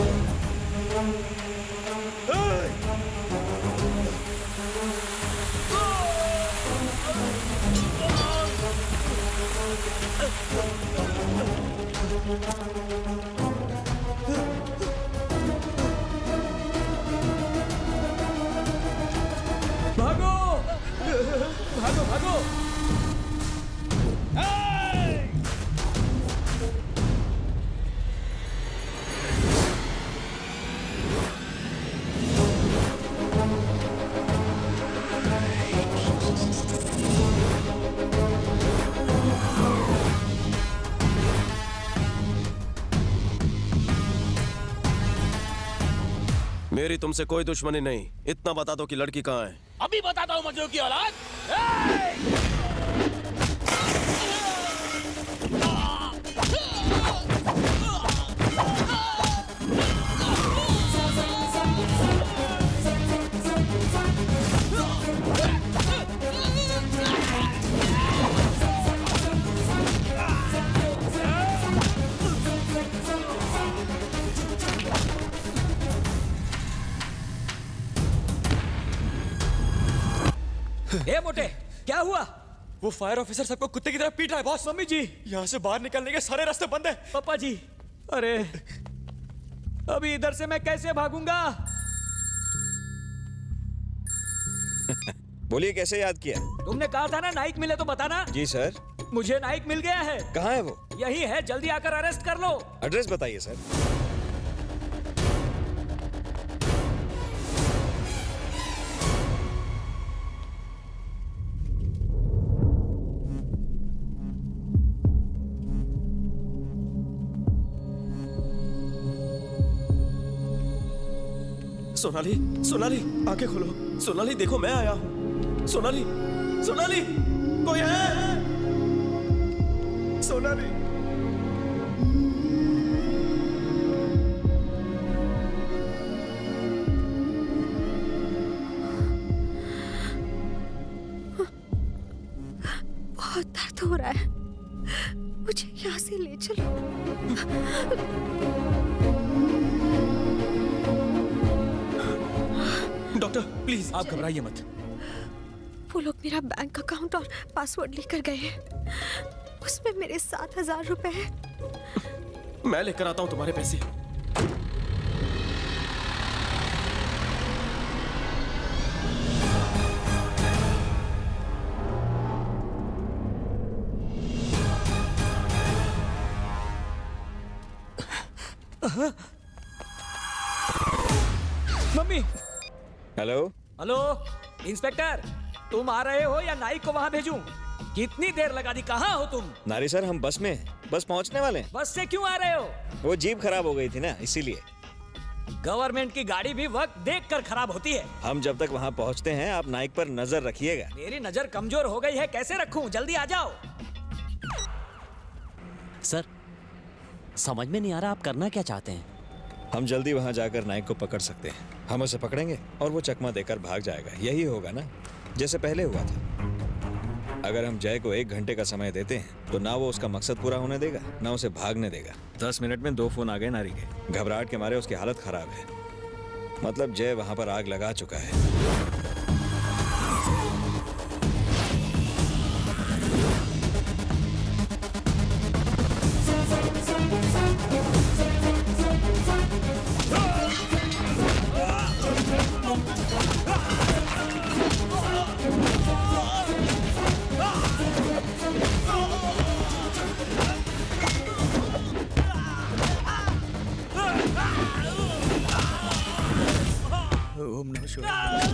भागो भागो भागो। मेरी तुमसे कोई दुश्मनी नहीं। इतना बता दो कि लड़की कहाँ है। अभी बताता हूँ मजनू की औलाद। ए मोटे, क्या हुआ? वो फायर ऑफिसर सबको कुत्ते की तरह पीट रहा है बॉस। मम्मी जी, यहाँ से बाहर निकलने के सारे रास्ते बंद है। पापा जी, अरे अभी इधर से मैं कैसे भागूंगा? बोलिए, कैसे याद किया? तुमने कहा था ना नाइक मिले तो बताना। जी सर। मुझे नाइक मिल गया है। कहाँ है वो? यही है, जल्दी आकर अरेस्ट कर लो। एड्रेस बताइए सर। सोनाली, सोनाली, आंखें खोलो। सोनाली, देखो मैं आया हूं। सोनाली, सोनाली, कोई है? सोनाली। बहुत दर्द हो रहा है, मुझे यहाँ से ले चलो। Doctor please. आप घबराइए मत। वो लोग मेरा बैंक अकाउंट और पासवर्ड लेकर गए हैं। उसमें मेरे सात हजार रुपए हैं। मैं लेकर आता हूं तुम्हारे पैसे। मम्मी। हेलो हेलो इंस्पेक्टर, तुम आ रहे हो या नाइक को वहां भेजूं? कितनी देर लगा दी, कहाँ हो तुम? नारी सर, हम बस में हैं। बस पहुंचने वाले हैं। बस से क्यों आ रहे हो? वो जीप खराब हो गई थी ना, इसीलिए। गवर्नमेंट की गाड़ी भी वक्त देख कर खराब होती है। हम जब तक वहाँ पहुँचते हैं आप नाइक पर नजर रखिएगा। मेरी नजर कमजोर हो गई है, कैसे रखूं? जल्दी आ जाओ। सर, समझ में नहीं आ रहा आप करना क्या चाहते हैं? हम जल्दी वहाँ जाकर नाइक को पकड़ सकते हैं। हम उसे पकड़ेंगे और वो चकमा देकर भाग जाएगा। यही होगा ना, जैसे पहले हुआ था। अगर हम जय को एक घंटे का समय देते हैं तो ना वो उसका मकसद पूरा होने देगा, ना उसे भागने देगा। दस मिनट में दो फोन आ गए नारी के। घबराहट के मारे उसकी हालत खराब है। मतलब जय वहां पर आग लगा चुका है। ओम नमः शिवाय।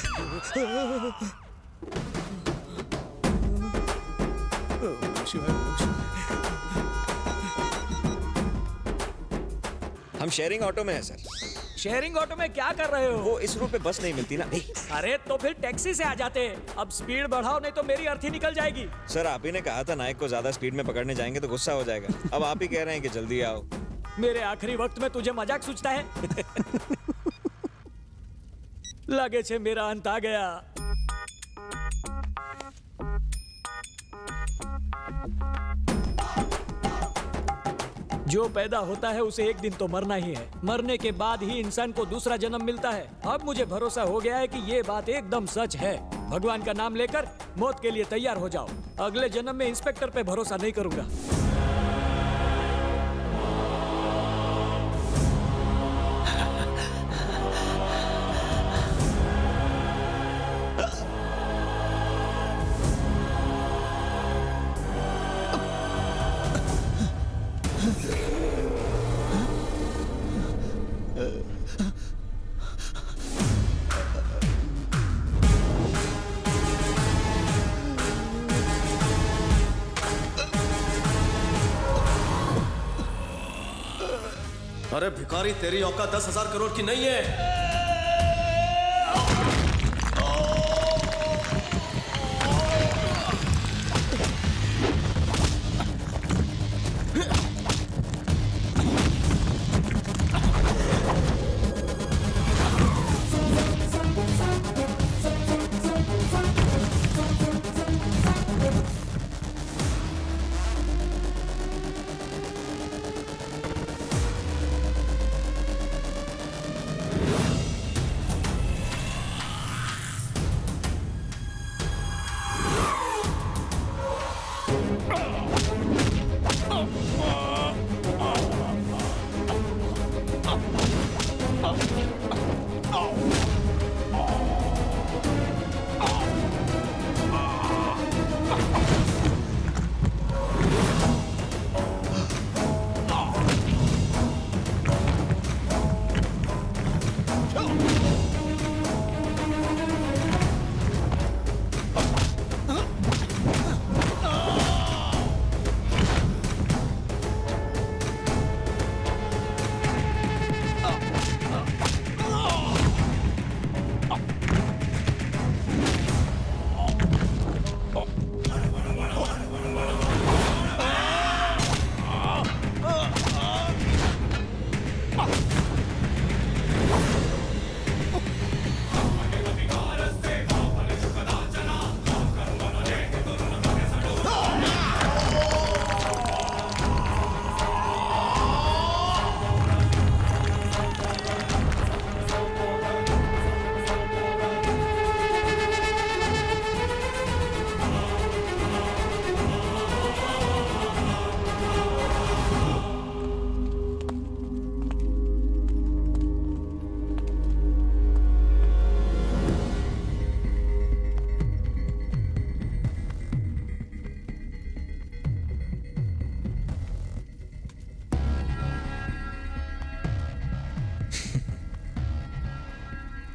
हम शेयरिंग ऑटो में हैं सर। शेयरिंग ऑटो में क्या कर रहे हो? वो इस रूट पे बस नहीं मिलती ना। अरे तो फिर टैक्सी से आ जाते। अब स्पीड बढ़ाओ, नहीं तो मेरी अर्थी निकल जाएगी। सर, आप ही ने कहा था नाइक को ज्यादा स्पीड में पकड़ने जाएंगे तो गुस्सा हो जाएगा। अब आप ही कह रहे हैं कि जल्दी आओ। मेरे आखिरी वक्त में तुझे मजाक सूझता है? लगे छे मेरा अंत आ गया। जो पैदा होता है उसे एक दिन तो मरना ही है। मरने के बाद ही इंसान को दूसरा जन्म मिलता है। अब मुझे भरोसा हो गया है कि ये बात एकदम सच है। भगवान का नाम लेकर मौत के लिए तैयार हो जाओ। अगले जन्म में इंस्पेक्टर पे भरोसा नहीं करूंगा। अरे भिखारी, तेरी औकात दस हजार करोड़ की नहीं है।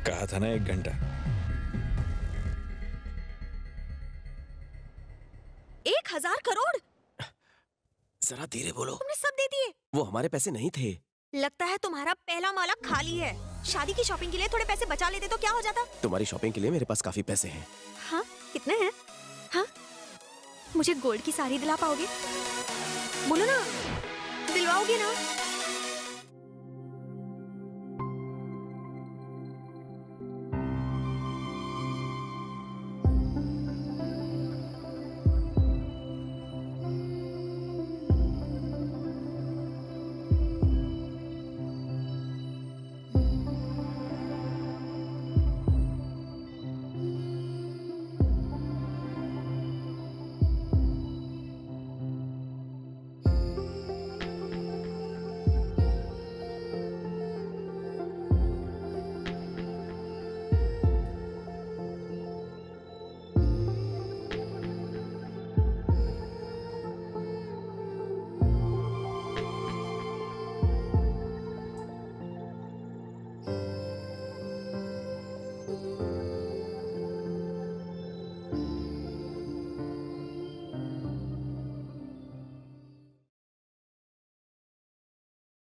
कहा था ना एक घंटा। एक हजार करोड़? जरा धीरे बोलो। तुमने सब दे दिए? वो हमारे पैसे नहीं थे। लगता है तुम्हारा पहला माला खाली है। शादी की शॉपिंग के लिए थोड़े पैसे बचा लेते तो क्या हो जाता? तुम्हारी शॉपिंग के लिए मेरे पास काफी पैसे हैं। हाँ, कितने हैं? हाँ, मुझे गोल्ड की साड़ी दिला पाओगे? बोलो ना, दिलवाओगे ना?